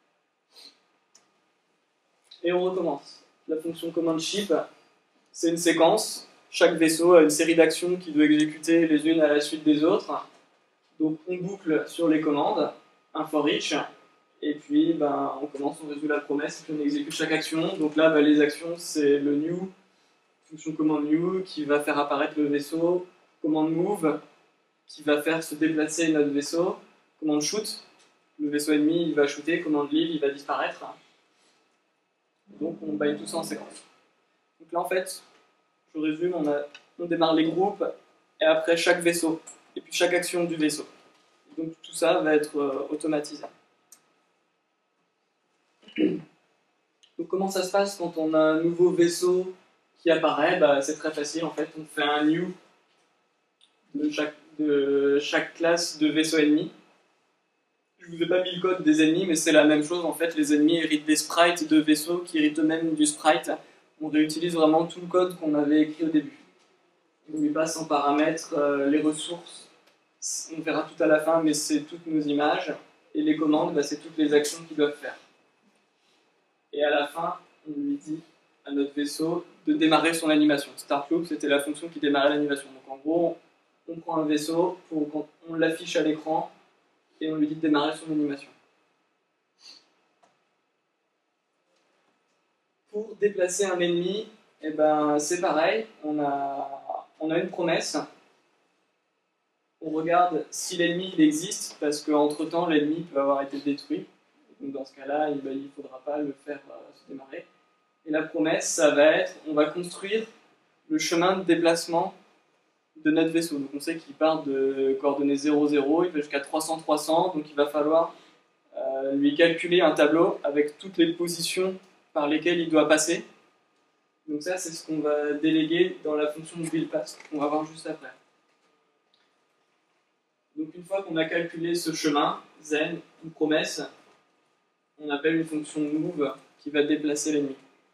Et on recommence. La fonction command ship, c'est une séquence. Chaque vaisseau a une série d'actions qu'il doit exécuter les unes à la suite des autres. Donc on boucle sur les commandes, un for each, et puis ben, on commence, on résout la promesse, et puis on exécute chaque action. Donc là, ben, les actions, c'est le new, fonction command new, qui va faire apparaître le vaisseau, command move, qui va faire se déplacer notre vaisseau, command shoot, le vaisseau ennemi il va shooter, command leave, il va disparaître. Donc on baille tout ça en séquence. Donc là en fait, je résume, on, a, on démarre les groupes, et après chaque vaisseau, et puis chaque action du vaisseau. Et donc tout ça va être euh, automatisé. Donc comment ça se passe quand on a un nouveau vaisseau qui apparaît? Bah, c'est très facile en fait, on fait un new de chaque, de chaque classe de vaisseau ennemi. Je vous ai pas mis le code des ennemis, mais c'est la même chose en fait, les ennemis héritent des sprites de vaisseaux qui héritent eux-mêmes du sprite. On réutilise vraiment tout le code qu'on avait écrit au début. On lui passe en paramètres euh, les ressources, on verra tout à la fin, mais c'est toutes nos images, et les commandes, bah, c'est toutes les actions qu'ils doivent faire. Et à la fin, on lui dit à notre vaisseau de démarrer son animation. Start loop, c'était la fonction qui démarrait l'animation. Donc en gros, on prend un vaisseau, pour, on l'affiche à l'écran, et on lui dit de démarrer son animation. Pour déplacer un ennemi, eh ben, c'est pareil, on a, on a une promesse. On regarde si l'ennemi existe, parce qu'entre temps l'ennemi peut avoir été détruit. Donc dans ce cas-là, il ne faudra pas le faire euh, se démarrer. Et la promesse, ça va être, on va construire le chemin de déplacement de notre vaisseau. Donc on sait qu'il part de coordonnées zéro zéro, il va jusqu'à trois cents trois cents, donc il va falloir euh, lui calculer un tableau avec toutes les positions par lesquelles il doit passer. Donc ça, c'est ce qu'on va déléguer dans la fonction build path, qu'on va voir juste après. Donc une fois qu'on a calculé ce chemin, zen, une promesse, on appelle une fonction move qui va déplacer l'ennemi.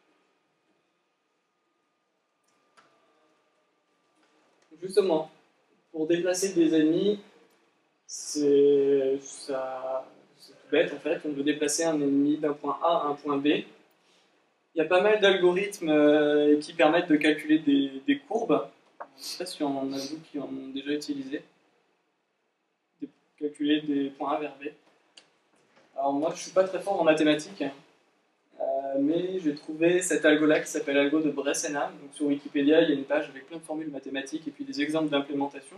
Justement, pour déplacer des ennemis, c'est tout bête en fait, on veut déplacer un ennemi d'un point A à un point B. Il y a pas mal d'algorithmes euh, qui permettent de calculer des, des courbes. Je ne sais pas si on en a vous qui en ont déjà utilisé. De calculer des points A vers B. Alors moi, je ne suis pas très fort en mathématiques, euh, mais j'ai trouvé cet algo-là qui s'appelle algo de Bresenham. Donc sur Wikipédia, il y a une page avec plein de formules mathématiques et puis des exemples d'implémentation.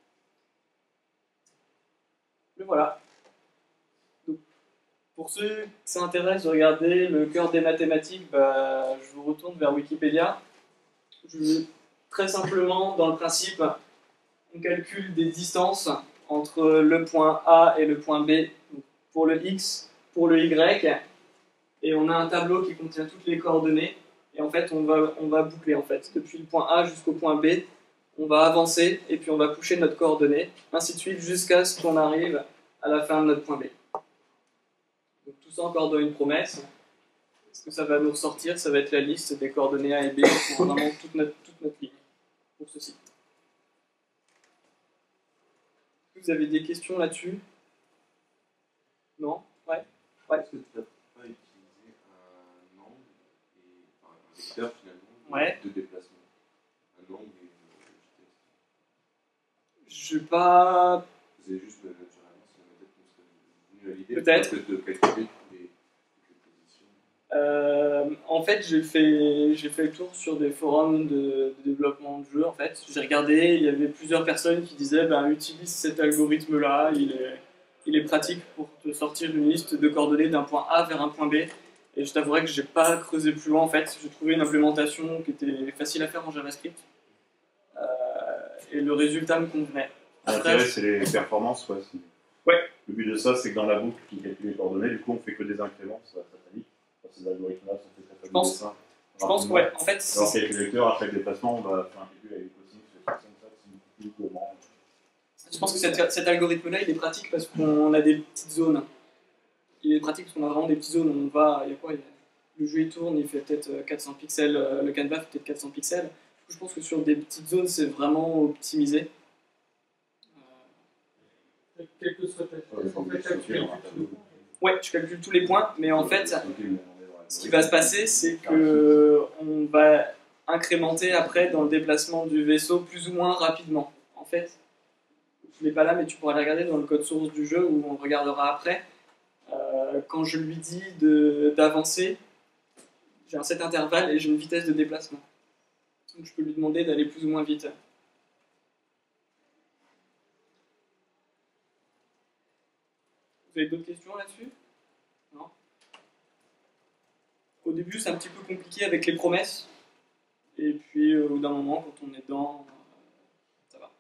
Le voilà. Donc, pour ceux qui s'intéressent de regarder le cœur des mathématiques, bah, je vous retourne vers Wikipédia. Je, très simplement, dans le principe, on calcule des distances entre le point A et le point B, pour le X, pour le Y, et on a un tableau qui contient toutes les coordonnées, et en fait on va, on va boucler en fait, depuis le point A jusqu'au point B, on va avancer, et puis on va coucher notre coordonnée, ainsi de suite, jusqu'à ce qu'on arrive à la fin de notre point B. Donc tout ça encore dans une promesse. Ce que ça va nous ressortir, ça va être la liste des coordonnées A et B pour vraiment toute notre, toute notre ligne, pour ceci. Vous avez des questions là-dessus? Non? Ouais. Ouais. Est-ce que tu n'as pas utilisé un angle, et, enfin, un vecteur finalement, ouais. de déplacement? Un angle et une vitesse? Je ne vais pas. C'est juste naturellement, ça m'a peut-être venu à l'idée. Peut-être. De calculer toutes les, toutes les positions. Euh, en fait, j'ai fait, j'ai fait le tour sur des forums de, de développement de jeux. En fait, j'ai regardé, il y avait plusieurs personnes qui disaient ben, utilise cet algorithme-là, il est. Il est pratique pour te sortir une liste de coordonnées d'un point A vers un point B. Et je t'avouerai que je n'ai pas creusé plus loin en fait. J'ai trouvé une implémentation qui était facile à faire en JavaScript. Euh, et le résultat me convenait. L'intérêt, c'est les performances. Ouais, ouais. Le but de ça, c'est que dans la boucle qui calcule les coordonnées, du coup, on fait que des incréments, ça, ça panique. ces algorithmes-là sont faits très Je pense- dessin. Je pense que, ouais, en fait, Alors c'est- qu'avec le vecteur, à chaque déplacement, on va faire un calcul avec le cosine, c'est comme ça, c'est plus comment. je pense que cet, cet algorithme-là, il est pratique parce qu'on a des petites zones. Il est pratique parce qu'on a vraiment des petites zones où on va, il y a quoi, il y a- le jeu il tourne, il fait peut-être quatre cents pixels, euh, le canevas fait peut-être quatre cents pixels. Du coup, je pense que sur des petites zones, c'est vraiment optimisé. Euh, Quelle que soit ta Ouais, vitesse, en fait, là, tu ok, on va calcules faire tout le temps. Ouais, je calcule tous les points, mais en fait, Ok, mais on est dans ce qui va se passer, c'est que on va incrémenter après dans le déplacement du vaisseau plus ou moins rapidement. En fait, je ne l'ai pas là, mais tu pourras les regarder dans le code source du jeu où on regardera après. Euh, quand je lui dis de- d'avancer, j'ai un set intervalle et j'ai une vitesse de déplacement. Donc je peux lui demander d'aller plus ou moins vite. Vous avez d'autres questions là-dessus? Non? Au début, c'est un petit peu compliqué avec les promesses. Et puis, euh, au bout d'un moment, quand on est dedans, euh, ça va.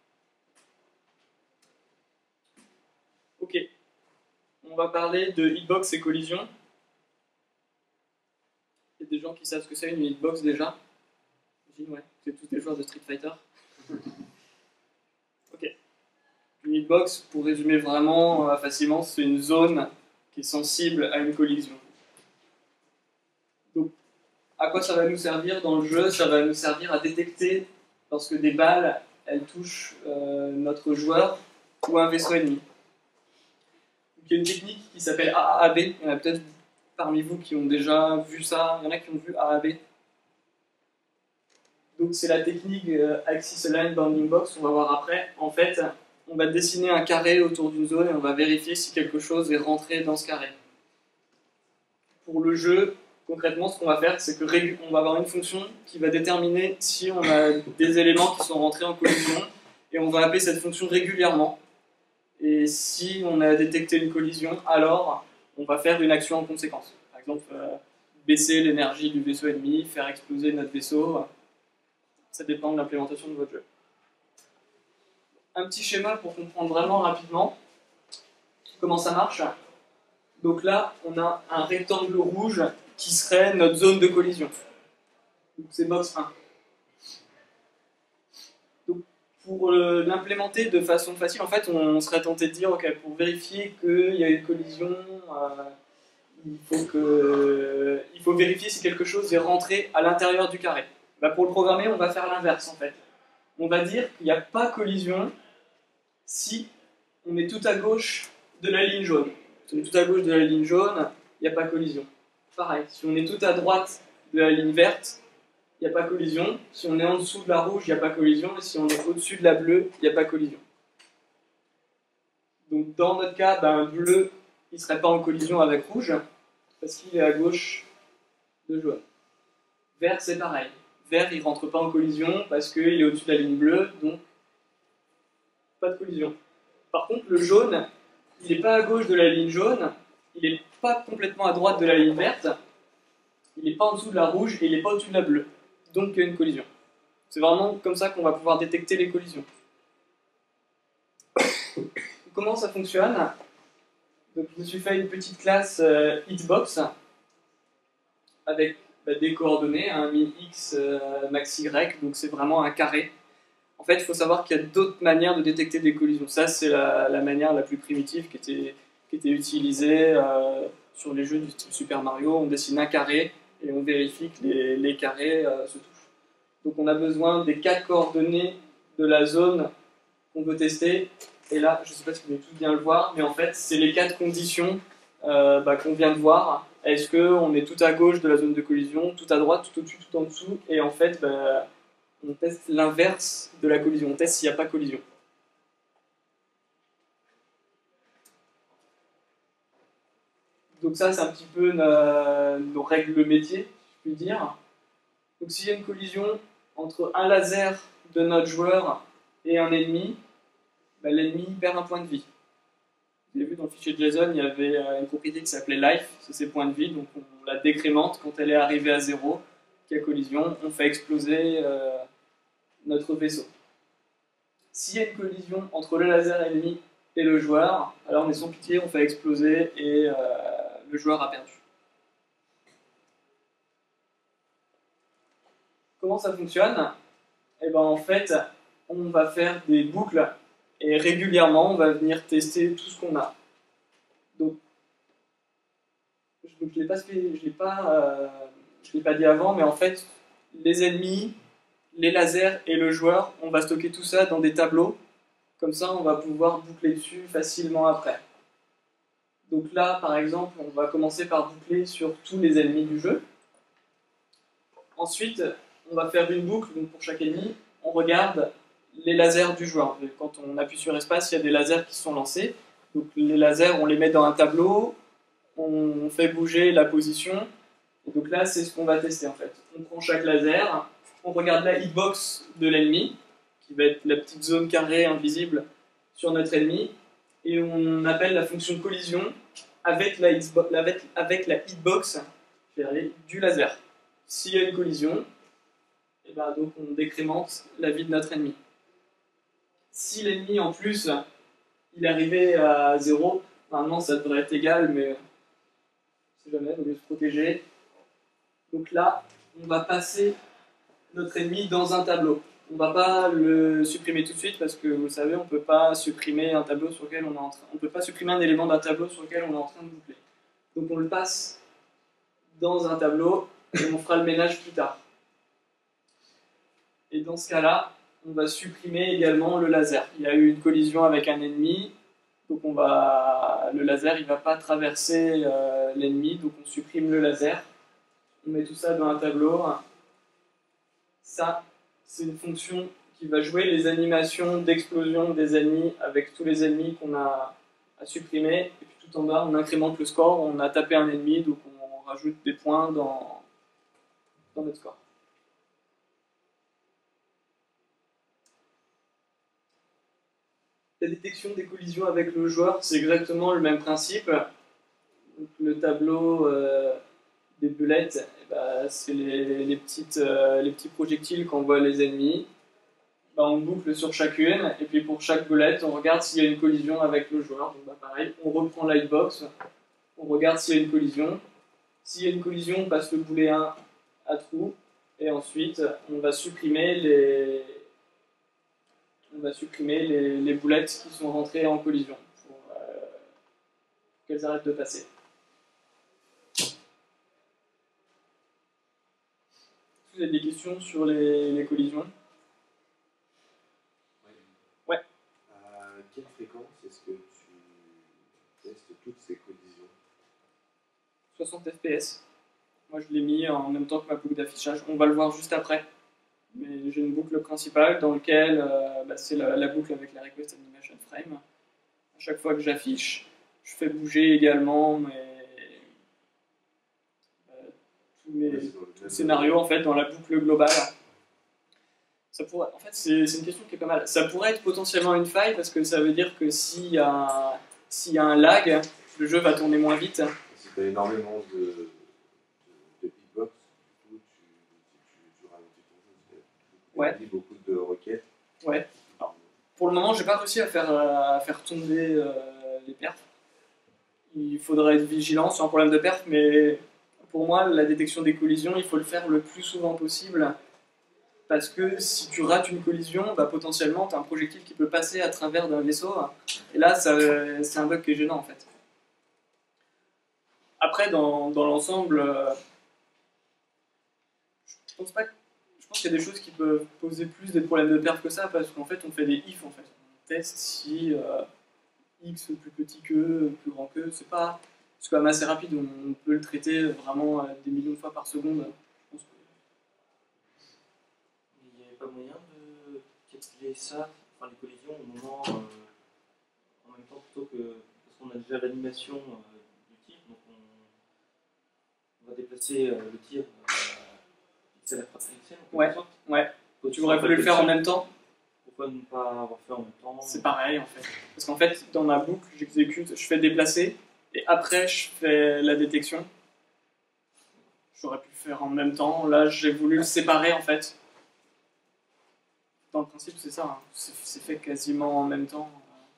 Ok. On va parler de hitbox et collision. Il y a des gens qui savent ce que c'est une hitbox déjà. J'imagine, ouais. Vous êtes tous des joueurs de Street Fighter. Ok. Une hitbox, pour résumer vraiment euh, facilement, c'est une zone qui est sensible à une collision. Donc, à quoi ça va nous servir dans le jeu? Ça va nous servir à détecter lorsque des balles, elles touchent euh, notre joueur ou un vaisseau ennemi. Donc, il y a une technique qui s'appelle A A A B. Il y en a peut-être parmi vous qui ont déjà vu ça. Il y en a qui ont vu A A B. Donc c'est la technique euh, Axis Align Bounding Box, on va voir après. En fait, on va dessiner un carré autour d'une zone et on va vérifier si quelque chose est rentré dans ce carré. Pour le jeu, concrètement, ce qu'on va faire, c'est que régu- on va avoir une fonction qui va déterminer si on a des éléments qui sont rentrés en collision et on va appeler cette fonction régulièrement. Et si on a détecté une collision, alors on va faire une action en conséquence. Par exemple, euh, baisser l'énergie du vaisseau ennemi, faire exploser notre vaisseau. Ça dépend de l'implémentation de votre jeu. Un petit schéma pour comprendre vraiment rapidement comment ça marche. Donc là, on a un rectangle rouge qui serait notre zone de collision. Donc c'est box un. Donc pour euh, l'implémenter de façon facile, en fait, on serait tenté de dire, ok, pour vérifier qu'il y a une collision, euh, il, faut que, il faut vérifier si quelque chose est rentré à l'intérieur du carré. Bah pour le programmer, on va faire l'inverse en fait. On va dire qu'il n'y a pas collision si on est tout à gauche de la ligne jaune. Si on est tout à gauche de la ligne jaune, il n'y a pas collision. Pareil, si on est tout à droite de la ligne verte, il n'y a pas collision. Si on est en dessous de la rouge, il n'y a pas collision. Et si on est au-dessus de la bleue, il n'y a pas collision. Donc dans notre cas, ben, bleu, il ne serait pas en collision avec rouge, parce qu'il est à gauche de jaune. Vert, c'est pareil. Vert, il ne rentre pas en collision parce qu'il est au-dessus de la ligne bleue, donc pas de collision. Par contre, le jaune, il n'est pas à gauche de la ligne jaune, il n'est pas complètement à droite de la ligne verte, il n'est pas en dessous de la rouge et il n'est pas au-dessus de la bleue. Donc il y a une collision. C'est vraiment comme ça qu'on va pouvoir détecter les collisions. Comment ça fonctionne? Donc, je me suis fait une petite classe euh, hitbox avec bah, des coordonnées, un min x, euh, max y, donc c'est vraiment un carré. En fait, il faut savoir qu'il y a d'autres manières de détecter des collisions. Ça, c'est la, la manière la plus primitive qui était, qui était utilisée euh, sur les jeux du type Super Mario. On dessine un carré et on vérifie que les, les carrés euh, se touchent. Donc on a besoin des quatre coordonnées de la zone qu'on veut tester. Et là, je ne sais pas si vous pouvez tous bien le voir, mais en fait, c'est les quatre conditions euh, bah, qu'on vient de voir. Est-ce qu'on est tout à gauche de la zone de collision, tout à droite, tout au-dessus, tout en dessous? Et en fait, bah, on teste l'inverse de la collision. On teste s'il n'y a pas collision. Donc ça, c'est un petit peu nos, nos règles métier, je puis dire. Donc s'il y a une collision entre un laser de notre joueur et un ennemi, bah, l'ennemi perd un point de vie. Vous avez vu dans le fichier JSON, il y avait une propriété qui s'appelait life, c'est ses points de vie, donc on la décrémente quand elle est arrivée à zéro, qu'il y a collision, on fait exploser euh, notre vaisseau. S'il y a une collision entre le laser ennemi et le joueur, alors on est sans pitié, on fait exploser et euh, le joueur a perdu. comment ça fonctionne? Et ben en fait, on va faire des boucles et régulièrement, on va venir tester tout ce qu'on a. Donc, je ne l'ai pas, je l'ai pas, euh, je l'ai pas dit avant, mais en fait, les ennemis, les lasers et le joueur, on va stocker tout ça dans des tableaux. Comme ça, on va pouvoir boucler dessus facilement après. Donc là, par exemple, on va commencer par boucler sur tous les ennemis du jeu. Ensuite, on va faire une boucle, donc pour chaque ennemi, on regarde les lasers du joueur. Quand on appuie sur espace, il y a des lasers qui sont lancés. Donc les lasers, on les met dans un tableau, on fait bouger la position. Et donc là, c'est ce qu'on va tester en fait. On prend chaque laser, on regarde la hitbox de l'ennemi, qui va être la petite zone carrée invisible sur notre ennemi, et on appelle la fonction collision avec la, avec, avec la hitbox du laser. S'il y a une collision, et ben donc on décrémente la vie de notre ennemi. Si l'ennemi en plus il est arrivé à zéro, normalement ça devrait être égal, mais on ne sait jamais, on veut se protéger. Donc là, on va passer notre ennemi dans un tableau. On ne va pas le supprimer tout de suite parce que vous le savez, on ne peut pas supprimer un tableau sur lequel on est en train. On peut pas supprimer un élément d'un tableau sur lequel on est en train de boucler. Donc on le passe dans un tableau et on fera le ménage plus tard. Et dans ce cas-là, on va supprimer également le laser. Il y a eu une collision avec un ennemi, donc on va, le laser il ne va pas traverser euh, l'ennemi, donc on supprime le laser. On met tout ça dans un tableau. Ça, c'est une fonction qui va jouer les animations d'explosion des ennemis avec tous les ennemis qu'on a à supprimer. Et puis tout en bas, on incrémente le score. On a tapé un ennemi, donc on rajoute des points dans, dans notre score. La détection des collisions avec le joueur, c'est exactement le même principe. Donc, le tableau euh, des bullets, eh ben, c'est les, les, petites, euh, les petits projectiles qu'envoient les ennemis. Ben, on boucle sur chacune, et puis pour chaque bullet, on regarde s'il y a une collision avec le joueur. Donc, ben, pareil, on reprend la hitbox, on regarde s'il y a une collision. S'il y a une collision, on passe le boulet un à trou, et ensuite on va supprimer les, on va supprimer les, les boulettes qui sont rentrées en collision pour euh, qu'elles arrêtent de passer. Vous avez des questions sur les, les collisions? Ouais. À quelle fréquence est-ce que tu testes toutes ces collisions? soixante F P S. Moi je l'ai mis en même temps que ma boucle d'affichage. On va le voir juste après. Mais j'ai une boucle principale dans laquelle euh, bah, c'est la, la boucle avec la Request Animation Frame. À chaque fois que j'affiche, je fais bouger également mes, euh, tous mes Ouais, tous scénarios en fait, dans la boucle globale. Ça pourrait, en fait, c'est une question qui est pas mal. Ça pourrait être potentiellement une faille parce que ça veut dire que s'il y, s'il y a un lag, le jeu va tourner moins vite. Si tu as énormément de, de, de hitbox, du coup, tu, tu, tu ralentis ton jeu. Ouais. Tu beaucoup de requêtes. Ouais. Alors, pour le moment, j'ai pas réussi à faire, à faire tomber euh, les perfs. Il faudrait être vigilant sur un problème de perf, mais pour moi, la détection des collisions, il faut le faire le plus souvent possible. Parce que si tu rates une collision, bah, potentiellement, tu as un projectile qui peut passer à travers d'un vaisseau. Et là, c'est un bug qui est gênant, en fait. Après, dans, dans l'ensemble, euh, je pense pas que, je pense qu'il y a des choses qui peuvent poser plus des problèmes de perf que ça, parce qu'en fait, on fait des ifs, en fait. On teste si euh, X plus petit que, plus grand que, c'est pas... C'est quand même assez rapide, on peut le traiter vraiment des millions de fois par seconde. Je pense que... Il n'y avait pas moyen de calculer ça, enfin les collisions, au moment, euh, en même temps, plutôt que. Parce qu'on a déjà l'animation euh, du tir, donc on, on va déplacer euh, le tir euh, pixel après pixel. En Ouais, quelque sorte. ouais. Faut Tu aurais voulu le faire en même temps? Pourquoi ne pas avoir fait en même temps? C'est pareil en fait. Parce qu'en fait, dans ma boucle, j'exécute, je fais déplacer, et après je fais la détection. J'aurais pu le faire en même temps. Là, j'ai voulu le séparer en fait. Dans le principe, c'est ça. Hein. C'est fait quasiment en même temps.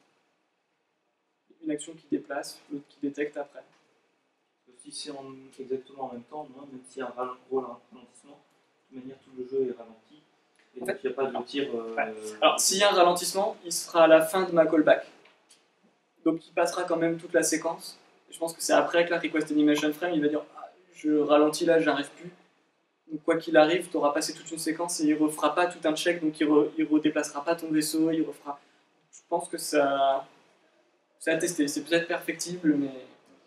Une action qui déplace, l'autre qui détecte après. Si c'est exactement en même temps, moi, même s'il y a un ralentissement, toute manière, tout le jeu est ralenti. Et En donc, il n'y a pas de tir. Euh, Ouais. Alors, s'il y a un ralentissement, il sera à la fin de ma callback. Donc, il passera quand même toute la séquence. Je pense que c'est après que la request animation frame, il va dire ah, je ralentis là, j'arrive plus. Donc, quoi qu'il arrive, tu auras passé toute une séquence et il refera pas tout un check, donc il, re, il redéplacera pas ton vaisseau, il refera. Je pense que ça. C'est à tester. C'est peut-être perfectible, mais.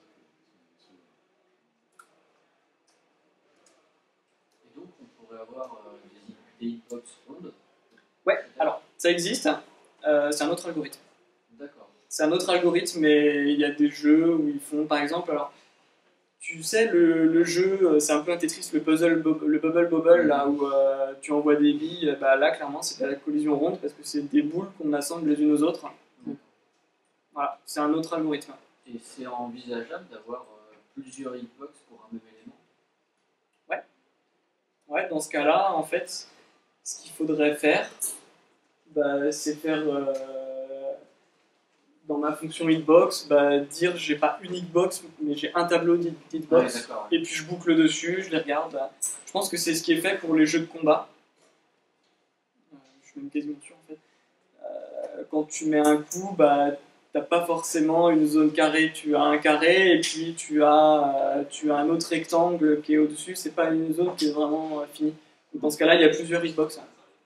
Et donc, on pourrait avoir euh, des, des hitbox rondes. Ouais, alors, ça existe. Euh, c'est un autre algorithme. D'accord. C'est un autre algorithme, mais il y a des jeux où ils font, par exemple, alors, tu sais, le, le jeu, c'est un peu un Tetris, le puzzle, le bubble bubble, là où euh, tu envoies des billes, bah, là, clairement, c'est de la collision ronde, parce que c'est des boules qu'on assemble les unes aux autres. Mmh. Voilà, c'est un autre algorithme. Et c'est envisageable d'avoir euh, plusieurs hitbox pour un même élément? Ouais. Ouais, dans ce cas-là, en fait, ce qu'il faudrait faire, bah, c'est faire... Euh, dans ma fonction hitbox, bah, dire j'ai pas une hitbox, mais j'ai un tableau d'hitbox, ouais, ouais. et puis je boucle dessus, je les regarde. Bah, je pense que c'est ce qui est fait pour les jeux de combat. Euh, je suis même quasiment sûr en fait. Euh, quand tu mets un coup, bah, t'as pas forcément une zone carrée, tu as un carré, et puis tu as, euh, tu as un autre rectangle qui est au-dessus, c'est pas une zone qui est vraiment euh, finie. Donc, dans ce cas-là, il y a plusieurs hitbox. Hein.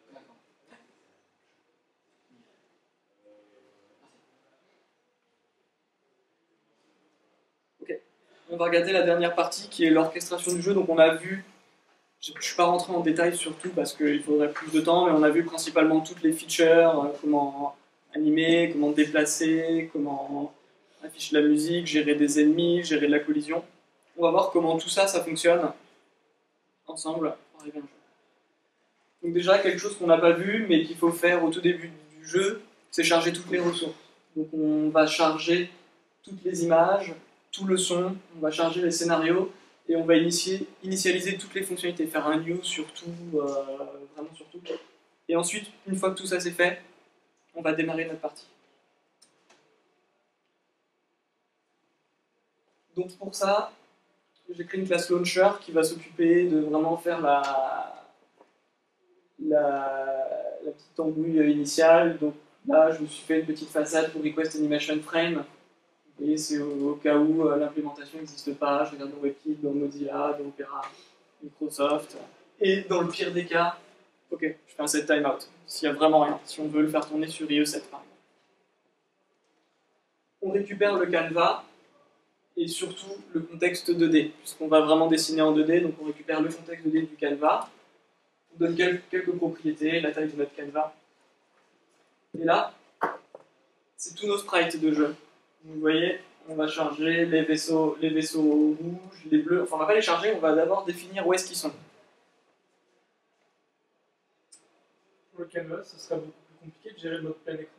On va regarder la dernière partie qui est l'orchestration du jeu. Donc on a vu, je ne suis pas rentré en détail surtout parce qu'il faudrait plus de temps, mais on a vu principalement toutes les features, euh, comment animer, comment déplacer, comment afficher la musique, gérer des ennemis, gérer de la collision. On va voir comment tout ça, ça fonctionne ensemble pour arriver à un jeu. Donc déjà, quelque chose qu'on n'a pas vu, mais qu'il faut faire au tout début du jeu, c'est charger toutes les ressources. Donc on va charger toutes les images, tout le son, on va charger les scénarios et on va initier, initialiser toutes les fonctionnalités, faire un new sur tout, euh, vraiment sur tout. Et ensuite, une fois que tout ça c'est fait, on va démarrer notre partie. Donc pour ça, j'ai créé une classe launcher qui va s'occuper de vraiment faire la, la, la petite tambouille initiale. Donc là, je me suis fait une petite façade pour Request Animation Frame. Et c'est au, au cas où euh, l'implémentation n'existe pas, je regarde dans WebKit, dans Mozilla, dans Opera, Microsoft. Et dans le pire des cas, ok, je fais un set timeout, s'il n'y a vraiment rien, si on veut le faire tourner sur I E sept par exemple. On récupère le canevas et surtout le contexte deux D, puisqu'on va vraiment dessiner en deux D, donc on récupère le contexte deux D du canevas, on donne quelques, quelques propriétés, la taille de notre canevas. Et là, c'est tous nos sprites de jeu. Vous voyez, on va charger les vaisseaux, les vaisseaux rouges, les bleus. Enfin, on va pas les charger, on va d'abord définir où est-ce qu'ils sont. Pour le canvas, ce sera beaucoup plus compliqué de gérer le mode plein écran.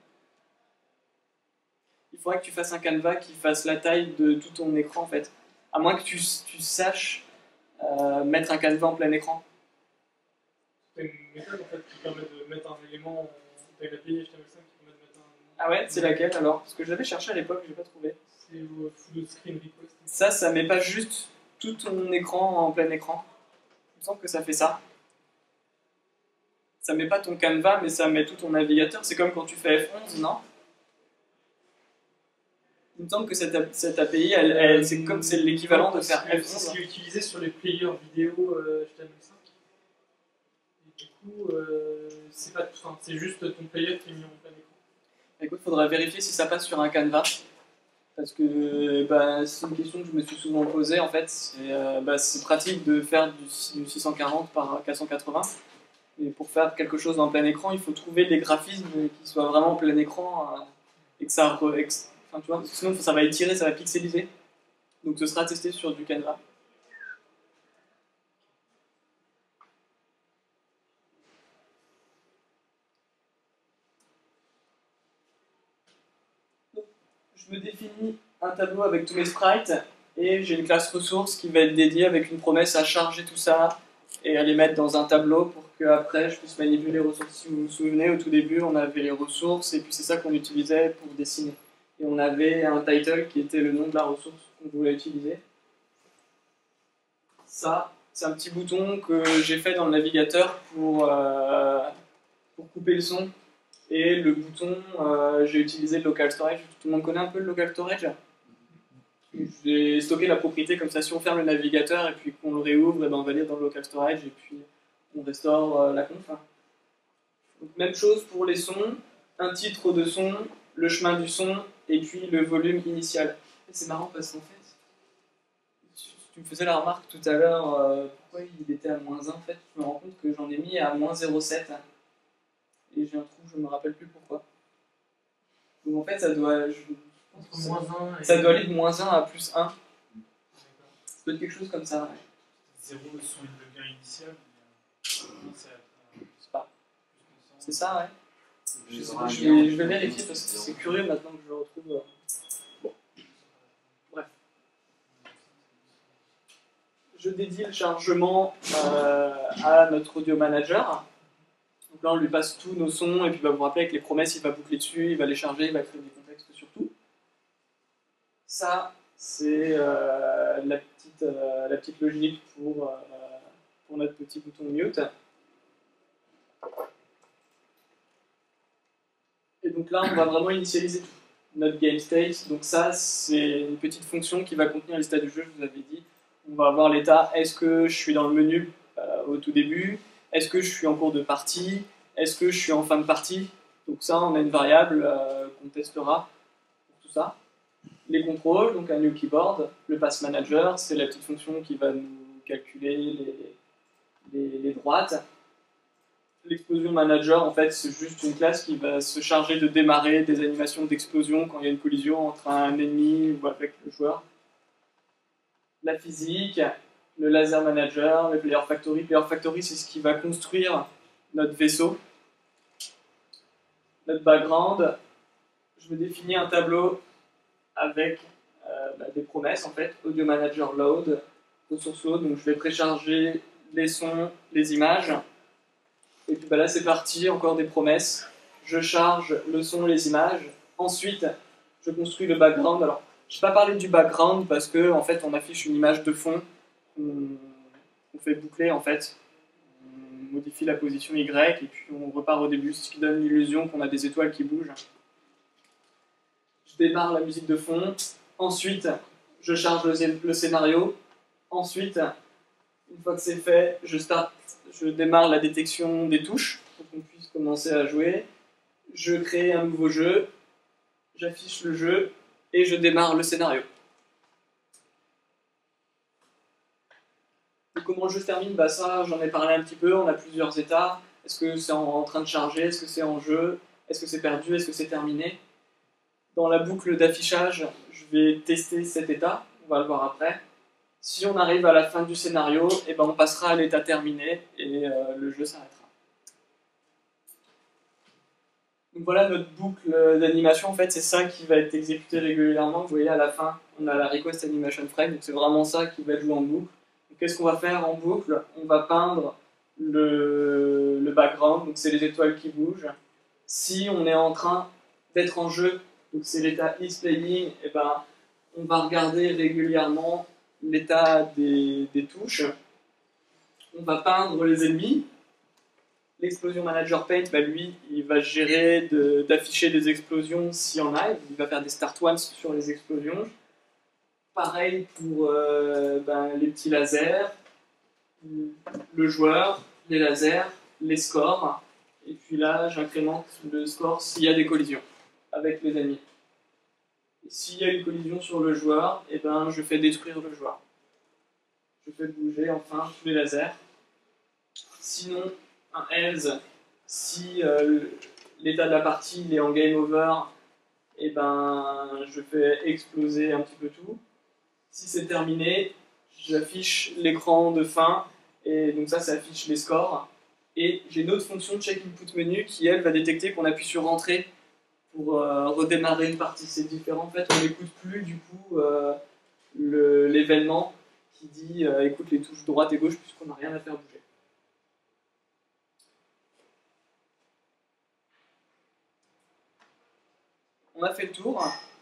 Il faudrait que tu fasses un canevas qui fasse la taille de tout ton écran, en fait. À moins que tu, tu saches euh, mettre un canevas en plein écran. C'est une méthode en fait qui permet de mettre un élément en taille H T M L cinq qui permet de mettre un. Ah ouais, c'est laquelle alors? Parce que j'avais cherché à l'époque, j'ai pas trouvé. C'est au full screen request. Ça, ça met pas juste tout ton écran en plein écran. Il me semble que ça fait ça. Ça met pas ton canevas, mais ça met tout ton navigateur. C'est comme quand tu fais F onze, non? Il me semble que cette, cette A P I, elle, elle, c'est comme c'est l'équivalent de faire F onze. C'est ce qui est utilisé sur les players vidéo euh, H T M L cinq. Et du coup, euh, c'est pas tout, enfin, c'est juste ton player qui est mis en plein écran. Écoute, il faudra vérifier si ça passe sur un canevas. Parce que bah, c'est une question que je me suis souvent posée. En fait, c'est euh, bah, pratique de faire du, du six cent quarante par quatre cent quatre-vingts. Mais pour faire quelque chose en plein écran, il faut trouver des graphismes qui soient vraiment en plein écran euh, et que ça. Re, ex, enfin, tu vois, parce que sinon ça va étirer, ça va pixeliser. Donc ce sera testé sur du canevas. Je me définis un tableau avec tous mes sprites et j'ai une classe ressources qui va être dédiée avec une promesse à charger tout ça et à les mettre dans un tableau pour qu'après je puisse manipuler les ressources. Si vous vous souvenez, au tout début on avait les ressources et puis c'est ça qu'on utilisait pour dessiner. Et on avait un title qui était le nom de la ressource qu'on voulait utiliser. Ça, c'est un petit bouton que j'ai fait dans le navigateur pour, euh, pour couper le son. Et le bouton, euh, j'ai utilisé le local storage. Tout le monde connaît un peu le local storage? J'ai stocké la propriété comme ça, si on ferme le navigateur et puis qu'on le réouvre, et ben on va lire dans le local storage et puis on restaure euh, la conf. Donc, même chose pour les sons, un titre de son, le chemin du son et puis le volume initial. C'est marrant parce qu'en fait, tu me faisais la remarque tout à l'heure, euh, pourquoi il était à moins un, en fait, je me rends compte que j'en ai mis à moins zéro virgule sept. Et j'ai un trou, je ne me rappelle plus pourquoi. Donc en fait, ça doit, je pense que ça, moins un et ça doit aller de moins un à plus un. Ça doit être quelque chose comme ça. Ouais. zéro sur le gain initial. C'est pas. C'est ça, ouais. Je, Je sais vais pas, je, vais, je vais vérifier parce que c'est curieux maintenant que je le retrouve. euh. Bon. Bref. Je dédie le chargement euh, à notre audio manager. Donc là, on lui passe tous nos sons, et puis bah, vous vous rappelez, avec les promesses, il va boucler dessus, il va les charger, il va créer des contextes surtout. Ça, c'est euh, la, petite, euh, la petite logique pour, euh, pour notre petit bouton mute. Et donc là, on va vraiment initialiser tout. Notre game state. Donc ça, c'est une petite fonction qui va contenir l'état du jeu, je vous avais dit. On va avoir l'état, est-ce que je suis dans le menu euh, au tout début? Est-ce que je suis en cours de partie? Est-ce que je suis en fin de partie? Donc ça, on a une variable euh, qu'on testera pour tout ça. Les contrôles, donc un new keyboard. Le pass manager, c'est la petite fonction qui va nous calculer les, les, les droites. L'explosion manager, en fait, c'est juste une classe qui va se charger de démarrer des animations d'explosion quand il y a une collision entre un ennemi ou avec le joueur. La physique, le laser manager, le player factory. Player factory, c'est ce qui va construire notre vaisseau. Notre background, je vais définir un tableau avec euh, bah, des promesses, en fait. Audio manager load, ressource load, donc je vais précharger les sons, les images. Et puis bah là, c'est parti, encore des promesses. Je charge le son, les images. Ensuite, je construis le background. Alors, je ne vais pas parler du background parce qu'en en fait, on affiche une image de fond qu'on qu'on fait boucler, en fait. On modifie la position Y et puis on repart au début, ce qui donne l'illusion qu'on a des étoiles qui bougent. Je démarre la musique de fond. Ensuite, je charge le, le scénario. Ensuite, une fois que c'est fait, je start. Je démarre la détection des touches pour qu'on puisse commencer à jouer. Je crée un nouveau jeu, j'affiche le jeu et je démarre le scénario. Et comment le jeu se termine? Bah ça, j'en ai parlé un petit peu, on a plusieurs états. Est-ce que c'est en, en train de charger? Est-ce que c'est en jeu? Est-ce que c'est perdu? Est-ce que c'est terminé? Dans la boucle d'affichage, je vais tester cet état, on va le voir après. Si on arrive à la fin du scénario, eh ben on passera à l'état terminé et euh, le jeu s'arrêtera. Donc voilà notre boucle d'animation, en fait c'est ça qui va être exécuté régulièrement. Vous voyez à la fin, on a la request animation frame, donc c'est vraiment ça qui va être joué en boucle. Qu'est-ce qu'on va faire en boucle? On va peindre le, le background, donc c'est les étoiles qui bougent. Si on est en train d'être en jeu, donc c'est l'état is playing, eh ben on va regarder régulièrement l'état des, des touches. On va peindre les ennemis. L'explosion manager paint, bah lui, il va gérer de, d'afficher des explosions s'il y en a. Il va faire des start once sur les explosions. Pareil pour euh, bah, les petits lasers, le joueur, les lasers, les scores. Et puis là, j'incrémente le score s'il y a des collisions avec les ennemis. S'il y a une collision sur le joueur, eh ben, je fais détruire le joueur. Je fais bouger enfin tous les lasers. Sinon, un else, si euh, l'état de la partie il est en game over, eh ben, je fais exploser un petit peu tout. Si c'est terminé, j'affiche l'écran de fin, et donc ça, ça affiche les scores. Et j'ai une autre fonction de check input menu qui, elle, va détecter qu'on appuie sur Entrée pour euh, redémarrer une partie. C'est différent, en fait, on n'écoute plus du coup euh, le, l'événement qui dit euh, écoute les touches droite et gauche puisqu'on n'a rien à faire bouger. On a fait le tour.